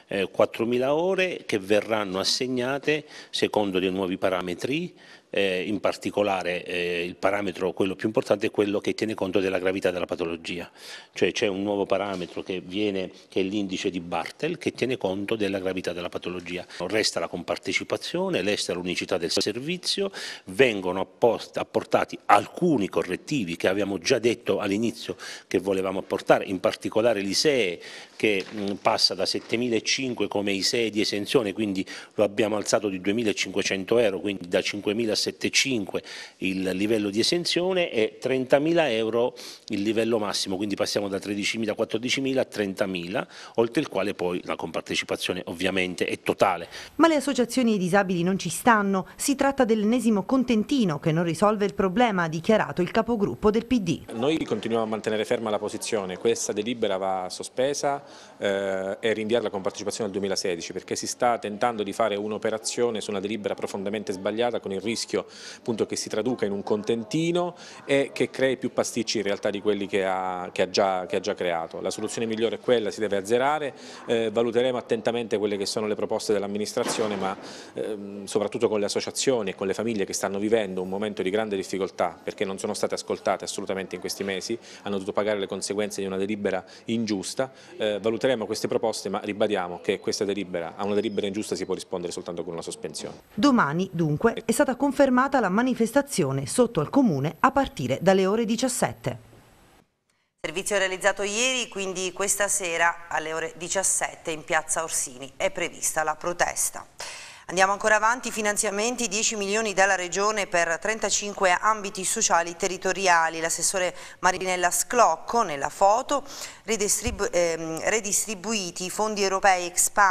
4.000 ore che verranno assegnate secondo dei nuovi parametri, in particolare il parametro, quello più importante, è quello che tiene conto della gravità della patologia. Cioè c'è un nuovo parametro che è l'indice di Bartel, che tiene conto della gravità della patologia. Resta la compartecipazione, resta l'unicità del servizio, vengono apportati alcuni correttivi che abbiamo già detto all'inizio che volevamo apportare, in particolare l'ISEE, che passa da 7.500 come ISEE di esenzione, quindi lo abbiamo alzato di 2.500 euro, quindi da 5.705 il livello di esenzione e 30.000 euro il livello massimo, quindi passiamo da 13.000 a 14.000 a 30.000, oltre il quale poi la compartecipazione ovviamente è totale. Ma le associazioni e i disabili non ci stanno, si tratta dell'ennesimo contentino che non risolve il problema, ha dichiarato il capogruppo del PD. Noi continuiamo a mantenere ferma la posizione, questa delibera va sospesa e rinviare la compartecipazione al 2016, perché si sta tentando di fare un'operazione su una delibera profondamente sbagliata, con il rischio appunto che si traduca in un contentino e che crei più pasticci in realtà di quelli che ha già creato. La soluzione migliore è quella, si deve azzerare, valuteremo attentamente quelle che sono le proposte dell'amministrazione, ma soprattutto con le associazioni e con le famiglie che stanno vivendo un momento di grande difficoltà perché non sono state ascoltate assolutamente in questi mesi, hanno dovuto pagare le conseguenze di una delibera ingiusta. Valuteremo queste proposte, ma ribadiamo che a una delibera ingiusta si può rispondere soltanto con una sospensione. Domani, dunque, è stata confermata la manifestazione sotto al Comune a partire dalle ore 17. Servizio realizzato ieri, quindi questa sera alle ore 17 in piazza Orsini è prevista la protesta. Andiamo ancora avanti, finanziamenti 10 milioni dalla Regione per 35 ambiti sociali territoriali. L'assessore Marinella Sclocco nella foto, redistribuiti i fondi europei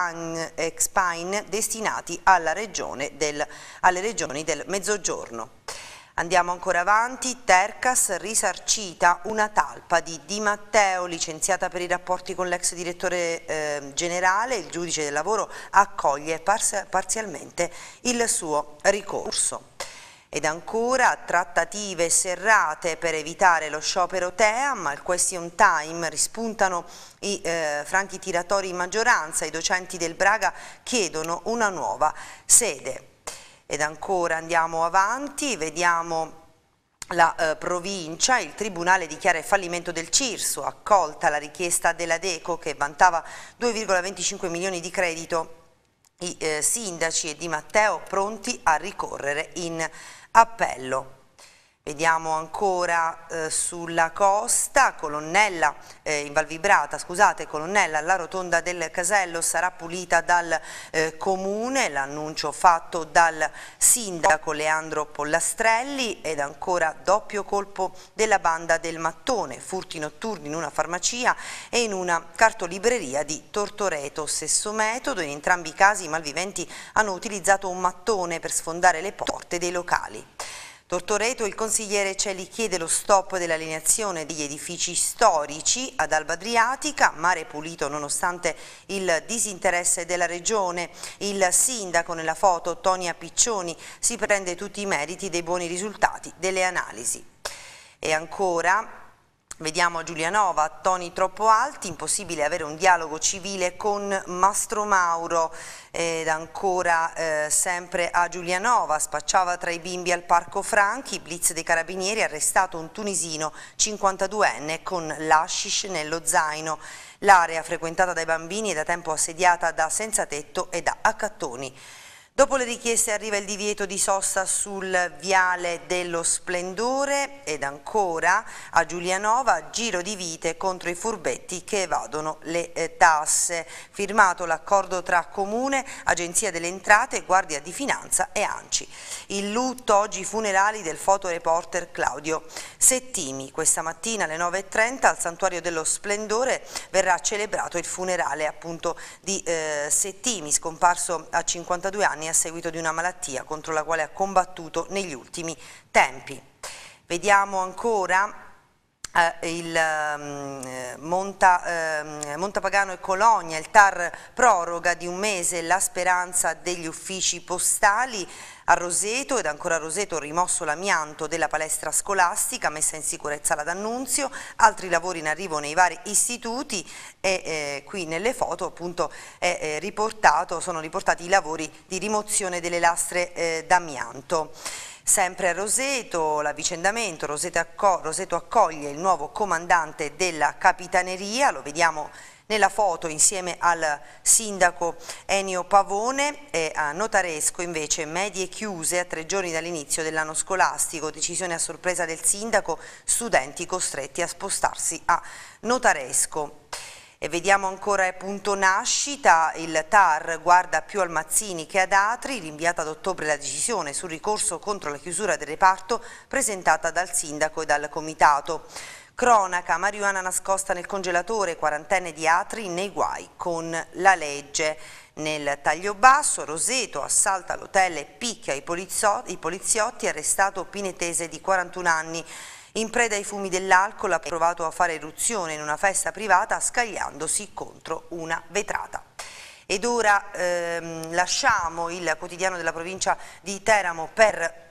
Expain destinati alle regioni del Mezzogiorno. Andiamo ancora avanti, Tercas risarcita una talpa di Di Matteo licenziata per i rapporti con l'ex direttore generale, il giudice del lavoro accoglie parzialmente il suo ricorso. Ed ancora trattative serrate per evitare lo sciopero Team, al question time rispuntano i franchi tiratori in maggioranza, i docenti del Braga chiedono una nuova sede. Ed ancora andiamo avanti, vediamo la provincia, il tribunale dichiara il fallimento del Cirso, accolta la richiesta della Deco che vantava 2,25 milioni di credito. I sindaci e Di Matteo pronti a ricorrere in appello. Vediamo ancora sulla costa, Colonnella, in Val Vibrata, scusate, Colonnella, la rotonda del Casello sarà pulita dal comune, l'annuncio fatto dal sindaco Leandro Pollastrelli. Ed ancora doppio colpo della banda del Mattone, furti notturni in una farmacia e in una cartolibreria di Tortoreto, stesso metodo, in entrambi i casi i malviventi hanno utilizzato un mattone per sfondare le porte dei locali. Tortoreto, il consigliere Celli chiede lo stop dell'alienazione degli edifici storici ad Alba Adriatica, mare pulito nonostante il disinteresse della regione. Il sindaco nella foto, Tonia Piccioni, si prende tutti i meriti dei buoni risultati delle analisi. E ancora vediamo a Giulianova, toni troppo alti, impossibile avere un dialogo civile con Mastro Mauro. Ed ancora sempre a Giulianova, spacciava tra i bimbi al Parco Franchi, blitz dei carabinieri, arrestato un tunisino 52enne con l'hashish nello zaino. L'area frequentata dai bambini è da tempo assediata da senza tetto e da accattoni. Dopo le richieste arriva il divieto di sosta sul viale dello Splendore. Ed ancora a Giulianova, giro di vite contro i furbetti che evadono le tasse. Firmato l'accordo tra Comune, Agenzia delle Entrate, Guardia di Finanza e ANCI. Il lutto, oggi i funerali del fotoreporter Claudio Settimi. Questa mattina alle 9:30 al Santuario dello Splendore verrà celebrato il funerale appunto di Settimi, scomparso a 52 anni a seguito di una malattia contro la quale ha combattuto negli ultimi tempi. Vediamo ancora il Montapagano e Cologna, il TAR proroga di un mese la speranza degli uffici postali. A Roseto, ed ancora a Roseto, rimosso l'amianto della palestra scolastica, messa in sicurezza la D'Annunzio, altri lavori in arrivo nei vari istituti. E qui nelle foto appunto sono riportati i lavori di rimozione delle lastre d'amianto. Sempre a Roseto, l'avvicendamento, Roseto accoglie il nuovo comandante della Capitaneria, lo vediamo nella foto insieme al sindaco Ennio Pavone. E a Notaresco invece medie chiuse a 3 giorni dall'inizio dell'anno scolastico, decisione a sorpresa del sindaco, studenti costretti a spostarsi a Notaresco. E vediamo ancora punto nascita, il TAR guarda più al Mazzini che ad Atri, rinviata ad ottobre la decisione sul ricorso contro la chiusura del reparto presentata dal sindaco e dal comitato. Cronaca, marijuana nascosta nel congelatore, quarantenne di Atri nei guai con la legge. Nel taglio basso, Roseto assalta l'hotel e picchia i poliziotti, arrestato Pinetese di 41 anni. In preda ai fumi dell'alcol ha provato a fare eruzione in una festa privata scagliandosi contro una vetrata. Ed ora lasciamo il quotidiano della provincia di Teramo per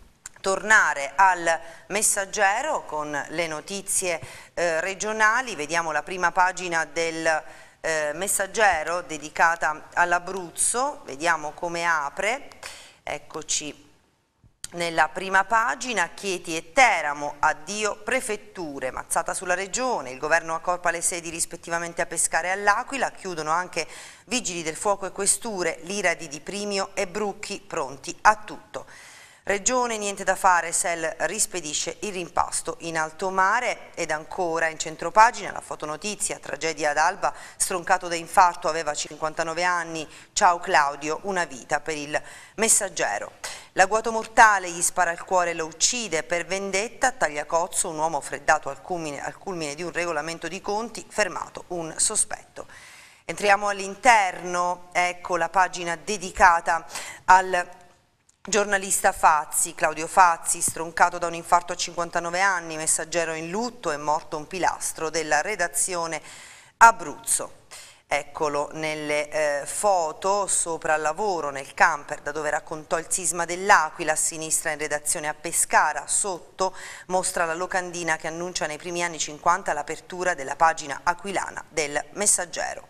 tornare al Messaggero con le notizie regionali. Vediamo la prima pagina del Messaggero dedicata all'Abruzzo, vediamo come apre, eccoci. Nella prima pagina, Chieti e Teramo, addio prefetture, mazzata sulla regione, il governo accorpa le sedi rispettivamente a Pescara e all'Aquila, chiudono anche vigili del fuoco e questure, l'Iradi di Primio e Brucchi pronti a tutto. Regione, niente da fare, SEL rispedisce il rimpasto in alto mare. Ed ancora in centropagina la fotonotizia, tragedia ad Alba, stroncato da infarto, aveva 59 anni, ciao Claudio, una vita per il Messaggero. L'agguato mortale, gli spara al cuore e lo uccide, per vendetta a Tagliacozzo un uomo freddato al culmine di un regolamento di conti, fermato un sospetto. Entriamo all'interno, ecco la pagina dedicata al giornalista Fazzi, Claudio Fazzi, stroncato da un infarto a 59 anni, Messaggero in lutto, è morto un pilastro della redazione Abruzzo. Eccolo nelle foto sopra il lavoro nel camper da dove raccontò il sisma dell'Aquila, a sinistra in redazione a Pescara, sotto mostra la locandina che annuncia nei primi anni 50 l'apertura della pagina aquilana del Messaggero.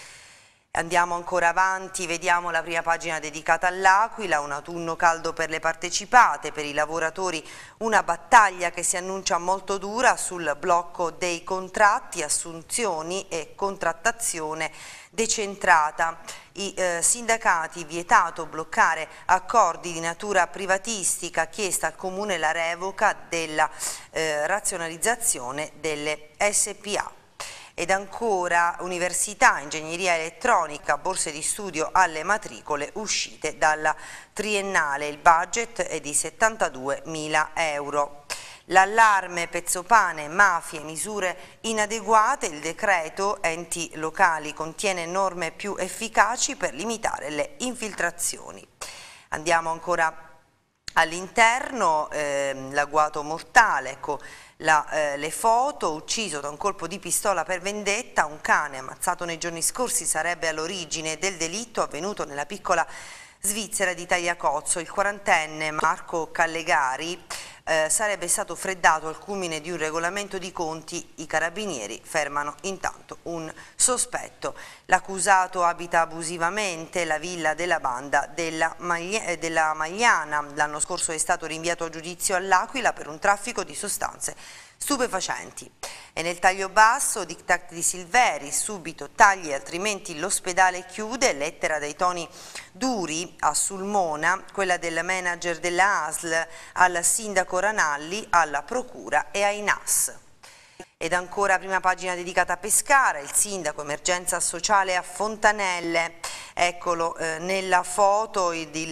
Andiamo ancora avanti, vediamo la prima pagina dedicata all'Aquila, un autunno caldo per le partecipate, per i lavoratori una battaglia che si annuncia molto dura sul blocco dei contratti, assunzioni e contrattazione decentrata. I sindacati vietato bloccare accordi di natura privatistica, chiesta al Comune la revoca della razionalizzazione delle SPA. Ed ancora università, ingegneria elettronica, borse di studio alle matricole uscite dalla triennale, il budget è di 72.000 euro. L'allarme Pezzopane, mafie, misure inadeguate, il decreto enti locali contiene norme più efficaci per limitare le infiltrazioni. Andiamo ancora all'interno, l'agguato mortale, ecco. Le foto, ucciso da un colpo di pistola per vendetta, un cane ammazzato nei giorni scorsi sarebbe all'origine del delitto avvenuto nella piccola Svizzera di Tagliacozzo. Il 40enne Marco Callegari sarebbe stato freddato al culmine di un regolamento di conti. I carabinieri fermano intanto un sospetto. L'accusato abita abusivamente la villa della banda della Magliana. L'anno scorso è stato rinviato a giudizio all'Aquila per un traffico di sostanze stupefacenti. E nel taglio basso, diktat di Silveri, subito tagli altrimenti l'ospedale chiude, lettera dai toni duri a Sulmona, quella del manager della ASL al sindaco Ranalli, alla procura e ai NAS. Ed ancora prima pagina dedicata a Pescara, il sindaco, emergenza sociale a Fontanelle. Eccolo nella foto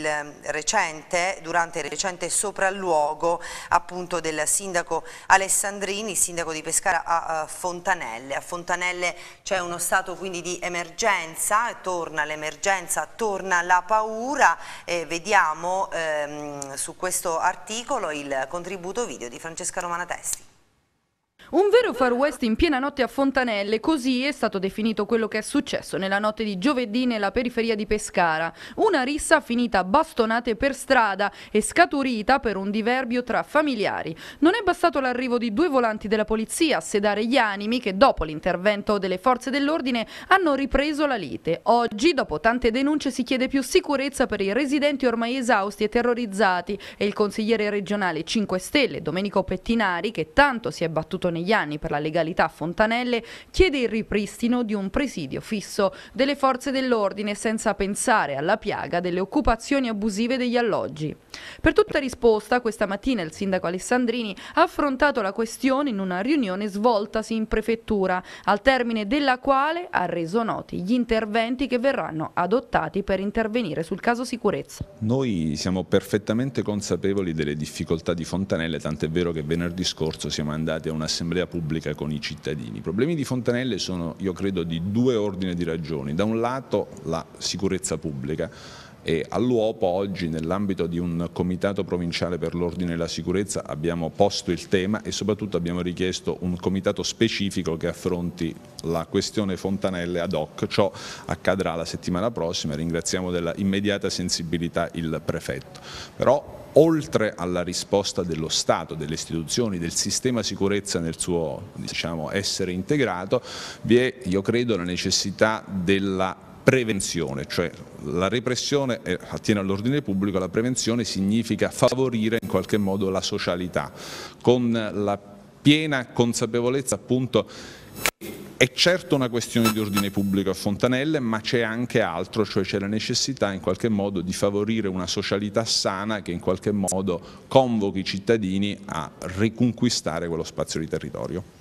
durante il recente sopralluogo appunto del sindaco Alessandrini, il sindaco di Pescara a Fontanelle. A Fontanelle c'è uno stato quindi di emergenza, torna l'emergenza, torna la paura. Vediamo su questo articolo il contributo video di Francesca Romana Testi. Un vero Far West in piena notte a Fontanelle, così è stato definito quello che è successo nella notte di giovedì nella periferia di Pescara. Una rissa finita a bastonate per strada e scaturita per un diverbio tra familiari. Non è bastato l'arrivo di 2 volanti della polizia a sedare gli animi che dopo l'intervento delle forze dell'ordine hanno ripreso la lite. Oggi, dopo tante denunce, si chiede più sicurezza per i residenti ormai esausti e terrorizzati e il consigliere regionale 5 Stelle Domenico Pettinari, che tanto si è battuto negli anni per la legalità a Fontanelle, chiede il ripristino di un presidio fisso delle forze dell'ordine senza pensare alla piaga delle occupazioni abusive degli alloggi. Per tutta risposta, questa mattina il sindaco Alessandrini ha affrontato la questione in una riunione svoltasi in prefettura, al termine della quale ha reso noti gli interventi che verranno adottati per intervenire sul caso sicurezza. Noi siamo perfettamente consapevoli delle difficoltà di Fontanelle, tant'è vero che venerdì scorso siamo andati a un'assemblea pubblica con i cittadini. I problemi di Fontanelle sono, io credo, di 2 ordini di ragioni. Da un lato la sicurezza pubblica, e all'uopo oggi nell'ambito di un comitato provinciale per l'ordine e la sicurezza abbiamo posto il tema e soprattutto abbiamo richiesto un comitato specifico che affronti la questione Fontanelle ad hoc. Ciò accadrà la settimana prossima, ringraziamo della immediata sensibilità il prefetto. Però oltre alla risposta dello Stato, delle istituzioni, del sistema sicurezza nel suo essere integrato, vi è, io credo, la necessità della prevenzione, cioè la repressione attiene all'ordine pubblico, la prevenzione significa favorire in qualche modo la socialità, con la piena consapevolezza appunto che è certo una questione di ordine pubblico a Fontanelle, ma c'è anche altro, cioè c'è la necessità in qualche modo di favorire una socialità sana che in qualche modo convochi i cittadini a riconquistare quello spazio di territorio.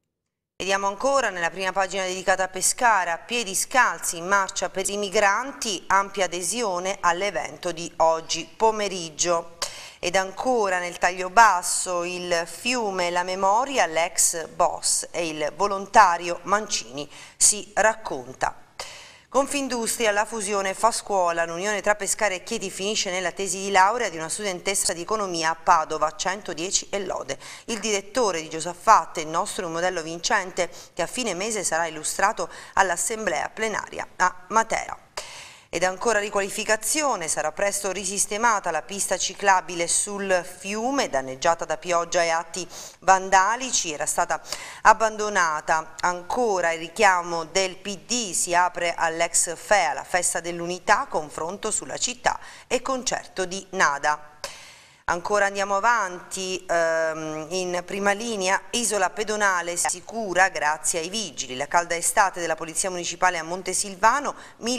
Vediamo ancora nella prima pagina dedicata a Pescara, piedi scalzi in marcia per i migranti, ampia adesione all'evento di oggi pomeriggio. Ed ancora nel taglio basso il fiume, la memoria, l'ex boss e il volontario Mancini si racconta. Confindustria, la fusione fa scuola, l'unione tra Pescara e Chieti finisce nella tesi di laurea di una studentessa di economia a Padova, 110 e lode. Il direttore di Giosafat, il nostro è un modello vincente che a fine mese sarà illustrato all'assemblea plenaria a Matera. Ed ancora riqualificazione, sarà presto risistemata la pista ciclabile sul fiume, danneggiata da pioggia e atti vandalici, era stata abbandonata. Ancora il richiamo del PD, si apre all'ex FEA, la festa dell'unità, confronto sulla città e concerto di Nada. Ancora andiamo avanti, in prima linea, isola pedonale sicura grazie ai vigili, la calda estate della Polizia Municipale a Montesilvano,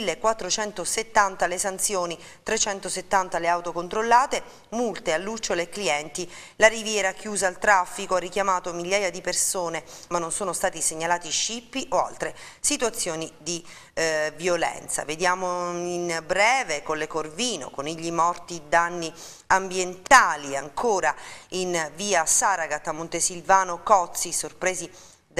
1470 le sanzioni, 370 le auto controllate, multe a lucciole e clienti, la riviera chiusa al traffico ha richiamato migliaia di persone ma non sono stati segnalati scippi o altre situazioni di violenza. Vediamo in breve Colle Corvino, conigli morti, danni ambientali. Ancora in via Saragat a Montesilvano, Cozzi sorpresi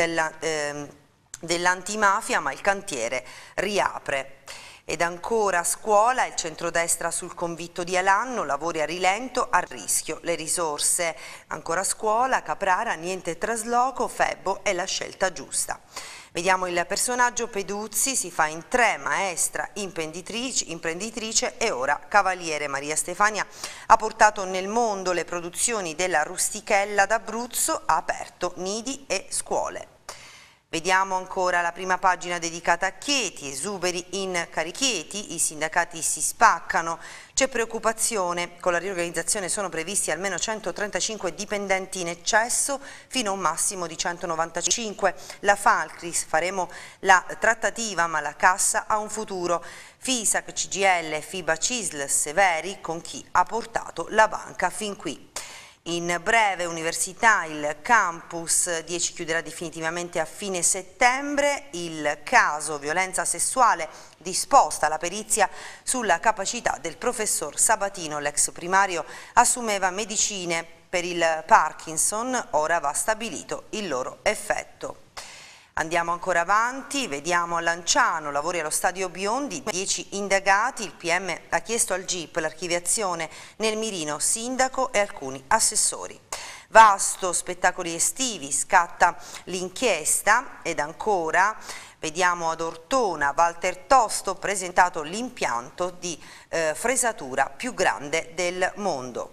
dell'antimafia, ma il cantiere riapre. Ed ancora scuola, il centrodestra sul convitto di Alanno, lavori a rilento, a rischio le risorse. Ancora scuola, Caprara, niente trasloco, Febbo è la scelta giusta. Vediamo il personaggio Peduzzi, si fa in 3, maestra, imprenditrice e ora cavaliere. Maria Stefania ha portato nel mondo le produzioni della Rustichella d'Abruzzo, ha aperto nidi e scuole. Vediamo ancora la prima pagina dedicata a Chieti, esuberi in Carichieti, i sindacati si spaccano, c'è preoccupazione, con la riorganizzazione sono previsti almeno 135 dipendenti in eccesso fino a un massimo di 195. La Falcris, faremo la trattativa ma la cassa ha un futuro. FISAC, CGL, FIBA, CISL, severi con chi ha portato la banca fin qui. In breve, università, il campus 10 chiuderà definitivamente a fine settembre, il caso violenza sessuale disposta la perizia sulla capacità del professor Sabatino, l'ex primario assumeva medicine per il Parkinson, ora va stabilito il loro effetto. Andiamo ancora avanti, vediamo a Lanciano, lavori allo stadio Biondi, 10 indagati, il PM ha chiesto al GIP l'archiviazione nel mirino sindaco e alcuni assessori. Vasto, spettacoli estivi, scatta l'inchiesta ed ancora vediamo ad Ortona, Walter Tosto, presentato l'impianto di fresatura più grande del mondo.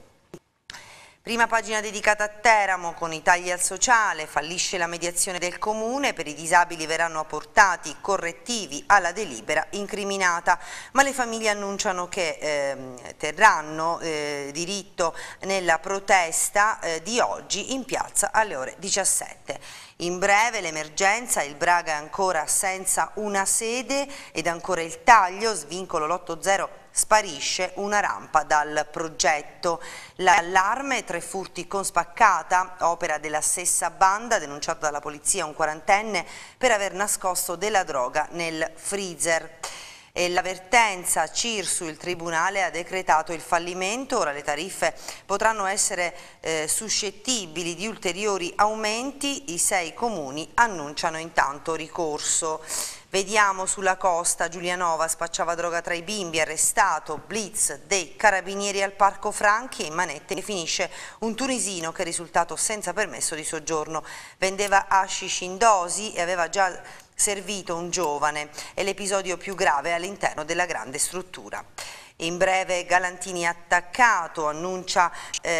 Prima pagina dedicata a Teramo, con i tagli al sociale, fallisce la mediazione del comune, per i disabili verranno apportati correttivi alla delibera incriminata, ma le famiglie annunciano che terranno diritto nella protesta di oggi in piazza alle ore 17. In breve l'emergenza, il Braga è ancora senza una sede ed ancora il taglio, svincolo l'8-0. Sparisce una rampa dal progetto. L'allarme, 3 furti con spaccata, opera della stessa banda, denunciato dalla polizia un 40enne per aver nascosto della droga nel freezer. E l'avvertenza Cirsu, il Tribunale ha decretato il fallimento, ora le tariffe potranno essere suscettibili di ulteriori aumenti, i 6 comuni annunciano intanto ricorso. Vediamo sulla costa, Giulianova spacciava droga tra i bimbi, arrestato, blitz dei carabinieri al Parco Franchi e in manette finisce un tunisino che è risultato senza permesso di soggiorno. Vendeva hashish in dosi e aveva già servito un giovane, è l'episodio più grave all'interno della grande struttura. In breve Galantini attaccato, annuncia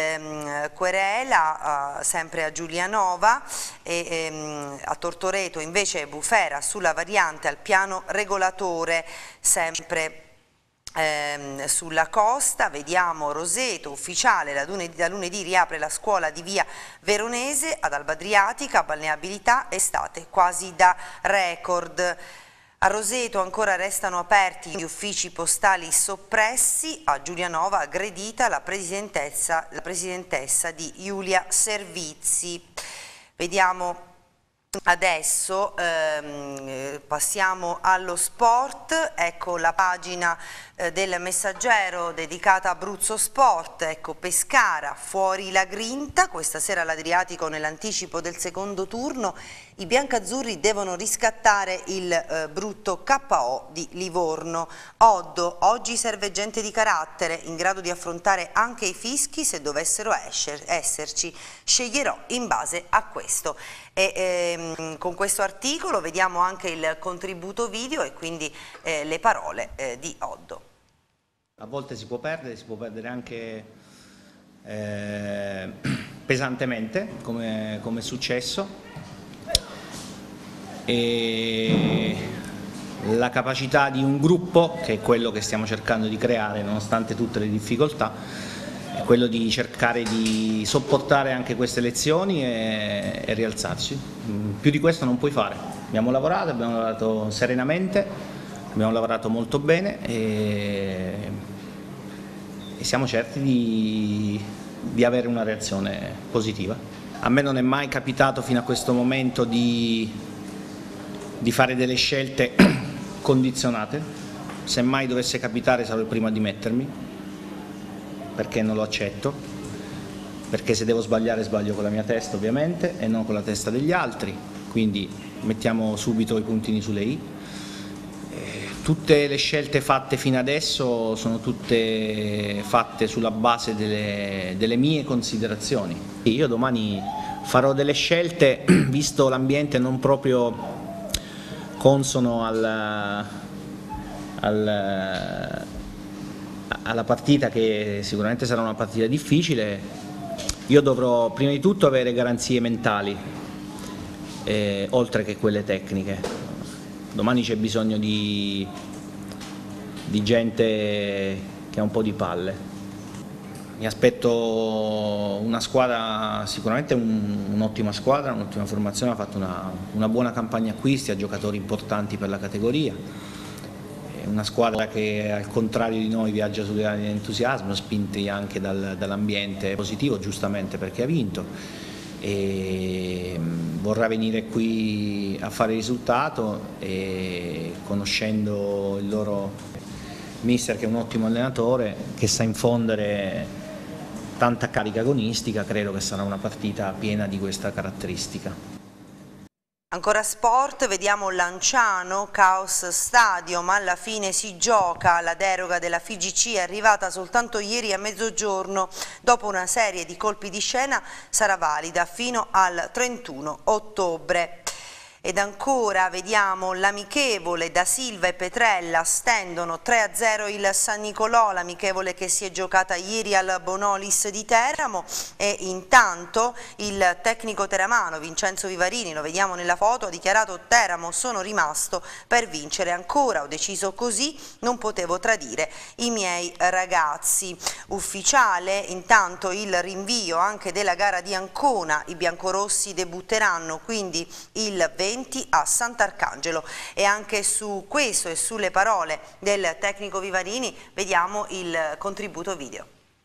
querela sempre a Giulianova e a Tortoreto invece Bufera sulla variante al piano regolatore, sempre sulla costa. Vediamo Roseto, ufficiale, da lunedì riapre la scuola di via Veronese, ad Alba Adriatica, balneabilità, estate quasi da record. A Roseto ancora restano aperti gli uffici postali soppressi, a Giulianova aggredita la presidentessa di Iulia Servizi. Vediamo adesso, passiamo allo sport, ecco la pagina del Messaggero dedicata a Abruzzo Sport. Ecco, Pescara fuori la grinta, questa sera l'Adriatico nell'anticipo del secondo turno. I biancazzurri devono riscattare il brutto KO di Livorno. Oddo, oggi serve gente di carattere, in grado di affrontare anche i fischi se dovessero esserci. Sceglierò in base a questo. E con questo articolo vediamo anche il contributo video e quindi le parole di Oddo. A volte si può perdere anche pesantemente, come è successo. E la capacità di un gruppo, che è quello che stiamo cercando di creare nonostante tutte le difficoltà, è quello di cercare di sopportare anche queste lezioni e rialzarsi. Più di questo non puoi fare. Abbiamo lavorato serenamente, abbiamo lavorato molto bene e siamo certi di avere una reazione positiva. A me non è mai capitato fino a questo momento di fare delle scelte condizionate. Se mai dovesse capitare sarò il primo a dimettermi, perché non lo accetto, perché se devo sbagliare sbaglio con la mia testa ovviamente e non con la testa degli altri, quindi mettiamo subito i puntini sulle i. Tutte le scelte fatte fino adesso sono tutte fatte sulla base delle mie considerazioni. Io domani farò delle scelte, visto l'ambiente non proprio consono alla partita, che sicuramente sarà una partita difficile. Io dovrò prima di tutto avere garanzie mentali, oltre che quelle tecniche. Domani c'è bisogno di gente che ha un po' di palle. Mi aspetto una squadra, sicuramente un'ottima squadra, un'ottima formazione, ha fatto una buona campagna acquisti, ha giocatori importanti per la categoria, è una squadra che al contrario di noi viaggia sulle ali dell'entusiasmo, spinti anche dall'ambiente positivo, giustamente perché ha vinto, e vorrà venire qui a fare risultato, e conoscendo il loro mister, che è un ottimo allenatore, che sa infondere tanta carica agonistica, credo che sarà una partita piena di questa caratteristica. Ancora sport, vediamo Lanciano, caos stadio, ma alla fine si gioca. La deroga della FIGC è arrivata soltanto ieri a mezzogiorno. Dopo una serie di colpi di scena sarà valida fino al 31 ottobre. Ed ancora vediamo l'amichevole, Da Silva e Petrella stendono 3-0 il San Nicolò, l'amichevole che si è giocata ieri al Bonolis di Teramo, e intanto il tecnico teramano Vincenzo Vivarini, lo vediamo nella foto, ha dichiarato: Teramo sono rimasto per vincere ancora, ho deciso così, non potevo tradire i miei ragazzi. Ufficiale intanto il rinvio anche della gara di Ancona, i biancorossi debutteranno quindi il 20 a Sant'Arcangelo, e anche su questo e sulle parole del tecnico Vivarini vediamo il contributo video.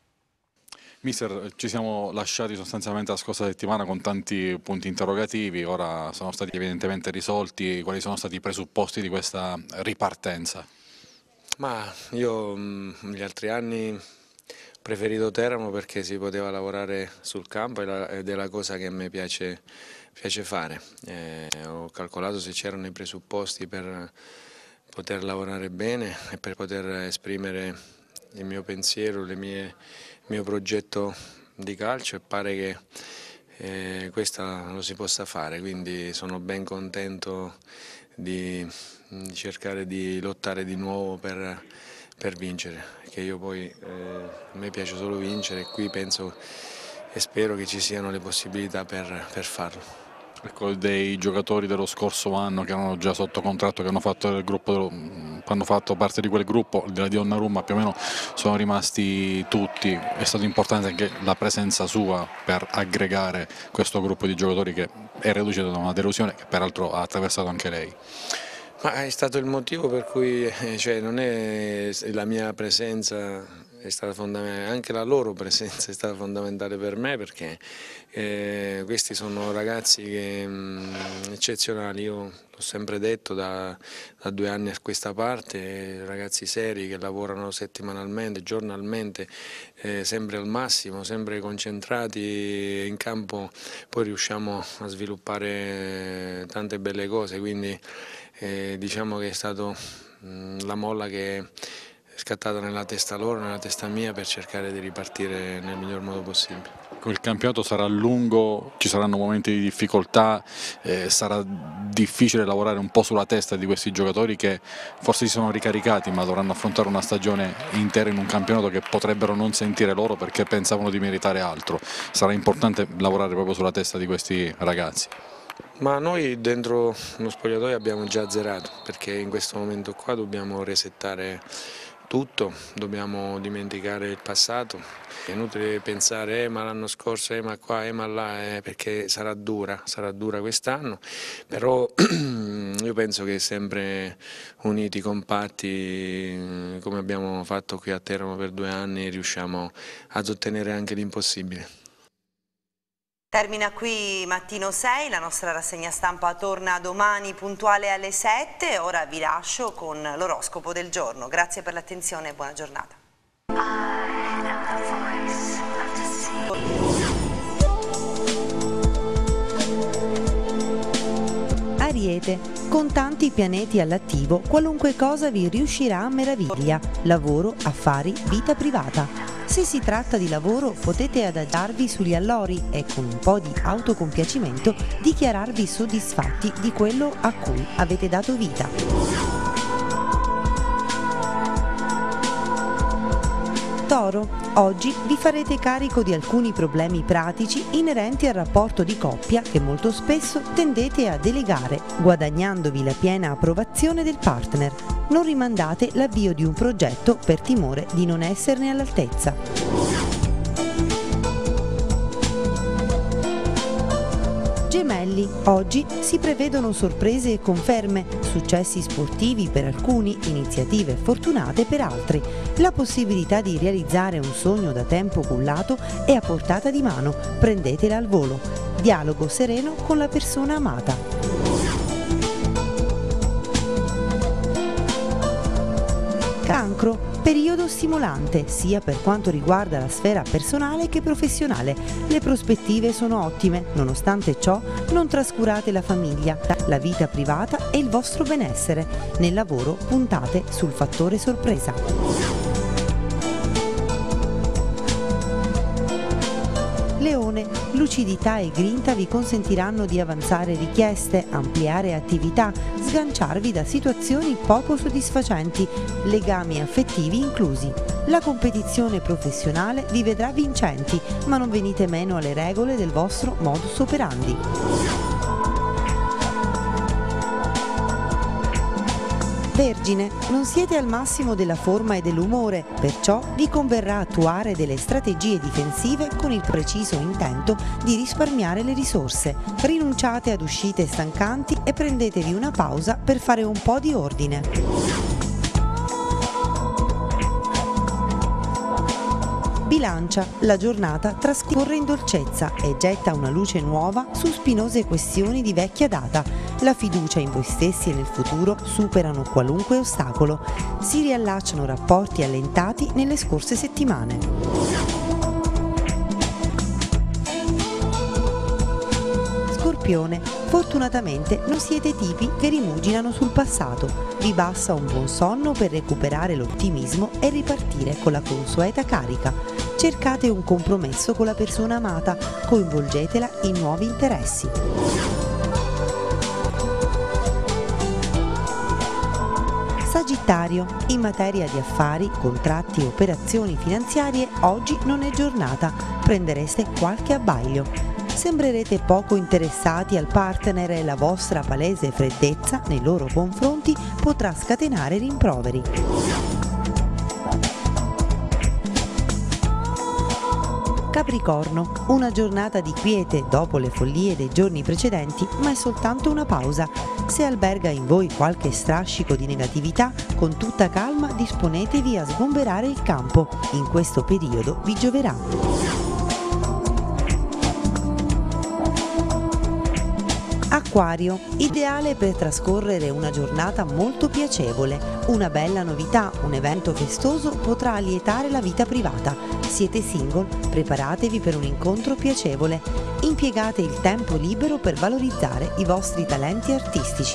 Mister, ci siamo lasciati sostanzialmente la scorsa settimana con tanti punti interrogativi, ora sono stati evidentemente risolti. Quali sono stati i presupposti di questa ripartenza? Ma io gli altri anni ho preferito Teramo perché si poteva lavorare sul campo ed è la cosa che a me piace fare. Ho calcolato se c'erano i presupposti per poter lavorare bene e per poter esprimere il mio pensiero, il mio progetto di calcio, e pare che questa lo si possa fare, quindi sono ben contento di cercare di lottare di nuovo per vincere, perché io poi a me piace solo vincere, e qui penso e spero che ci siano le possibilità per farlo. Ecco, dei giocatori dello scorso anno che erano già sotto contratto, che hanno fatto parte di quel gruppo, della Donnarumma, più o meno sono rimasti tutti. È stato importante anche la presenza sua per aggregare questo gruppo di giocatori, che è reduce da una delusione che peraltro ha attraversato anche lei. Ma è stato il motivo per cui non è la mia presenza è stata fondamentale, anche la loro presenza è stata fondamentale per me, perché questi sono ragazzi eccezionali, io l'ho sempre detto da 2 anni a questa parte, ragazzi seri che lavorano settimanalmente, giornalmente, sempre al massimo, sempre concentrati in campo, poi riusciamo a sviluppare tante belle cose, quindi diciamo che è stata la molla che è scattata nella testa loro, nella testa mia, per cercare di ripartire nel miglior modo possibile. Il campionato sarà lungo, ci saranno momenti di difficoltà, sarà difficile lavorare un po' sulla testa di questi giocatori che forse si sono ricaricati, ma dovranno affrontare una stagione intera in un campionato che potrebbero non sentire loro perché pensavano di meritare altro. Sarà importante lavorare proprio sulla testa di questi ragazzi. Ma noi dentro lo spogliatoio abbiamo già azzerato, perché in questo momento qua dobbiamo resettare tutto, dobbiamo dimenticare il passato. È inutile pensare ma l'anno scorso, ma qua, ma là, perché sarà dura quest'anno, però io penso che sempre uniti, compatti, come abbiamo fatto qui a Teramo per 2 anni, riusciamo ad ottenere anche l'impossibile. Termina qui Mattino 6, la nostra rassegna stampa torna domani puntuale alle 7, ora vi lascio con l'oroscopo del giorno. Grazie per l'attenzione e buona giornata. Ariete, con tanti pianeti all'attivo, qualunque cosa vi riuscirà a meraviglia, lavoro, affari, vita privata. Se si tratta di lavoro potete adagiarvi sugli allori e con un po' di autocompiacimento dichiararvi soddisfatti di quello a cui avete dato vita. Toro, oggi vi farete carico di alcuni problemi pratici inerenti al rapporto di coppia che molto spesso tendete a delegare, guadagnandovi la piena approvazione del partner. Non rimandate l'avvio di un progetto per timore di non esserne all'altezza. Gemelli, oggi si prevedono sorprese e conferme, successi sportivi per alcuni, iniziative fortunate per altri. La possibilità di realizzare un sogno da tempo cullato è a portata di mano, prendetela al volo. Dialogo sereno con la persona amata. Cancro, periodo stimolante sia per quanto riguarda la sfera personale che professionale. Le prospettive sono ottime, nonostante ciò non trascurate la famiglia, la vita privata e il vostro benessere. Nel lavoro puntate sul fattore sorpresa. Leone, lucidità e grinta vi consentiranno di avanzare richieste, ampliare attività, sganciarvi da situazioni poco soddisfacenti, legami affettivi inclusi. La competizione professionale vi vedrà vincenti, ma non venite meno alle regole del vostro modus operandi. Vergine, non siete al massimo della forma e dell'umore, perciò vi converrà attuare delle strategie difensive con il preciso intento di risparmiare le risorse. Rinunciate ad uscite stancanti e prendetevi una pausa per fare un po' di ordine. Bilancia, la giornata trascorre in dolcezza e getta una luce nuova su spinose questioni di vecchia data. La fiducia in voi stessi e nel futuro superano qualunque ostacolo. Si riallacciano rapporti allentati nelle scorse settimane. Scorpione, fortunatamente non siete tipi che rimuginano sul passato. Vi basta un buon sonno per recuperare l'ottimismo e ripartire con la consueta carica. Cercate un compromesso con la persona amata, coinvolgetela in nuovi interessi. Sagittario, in materia di affari, contratti e operazioni finanziarie oggi non è giornata, prendereste qualche abbaglio. Sembrerete poco interessati al partner e la vostra palese freddezza nei loro confronti potrà scatenare rimproveri. Capricorno, una giornata di quiete dopo le follie dei giorni precedenti, ma è soltanto una pausa. Se alberga in voi qualche strascico di negatività, con tutta calma disponetevi a sgomberare il campo. In questo periodo vi gioverà. Acquario, ideale per trascorrere una giornata molto piacevole. Una bella novità, un evento festoso potrà lietare la vita privata. Siete single? Preparatevi per un incontro piacevole. Impiegate il tempo libero per valorizzare i vostri talenti artistici.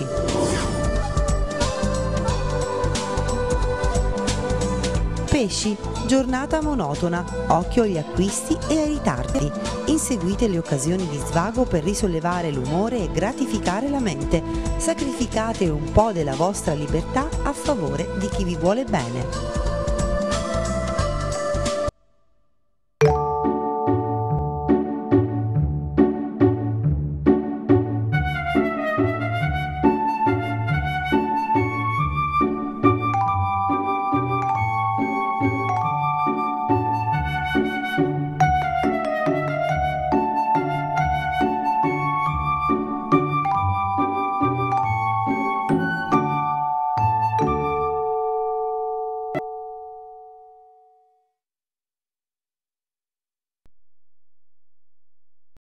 Pesci, giornata monotona, occhio agli acquisti e ai ritardi. Inseguite le occasioni di svago per risollevare l'umore e gratificare la mente. Sacrificate un po' della vostra libertà a favore di chi vi vuole bene.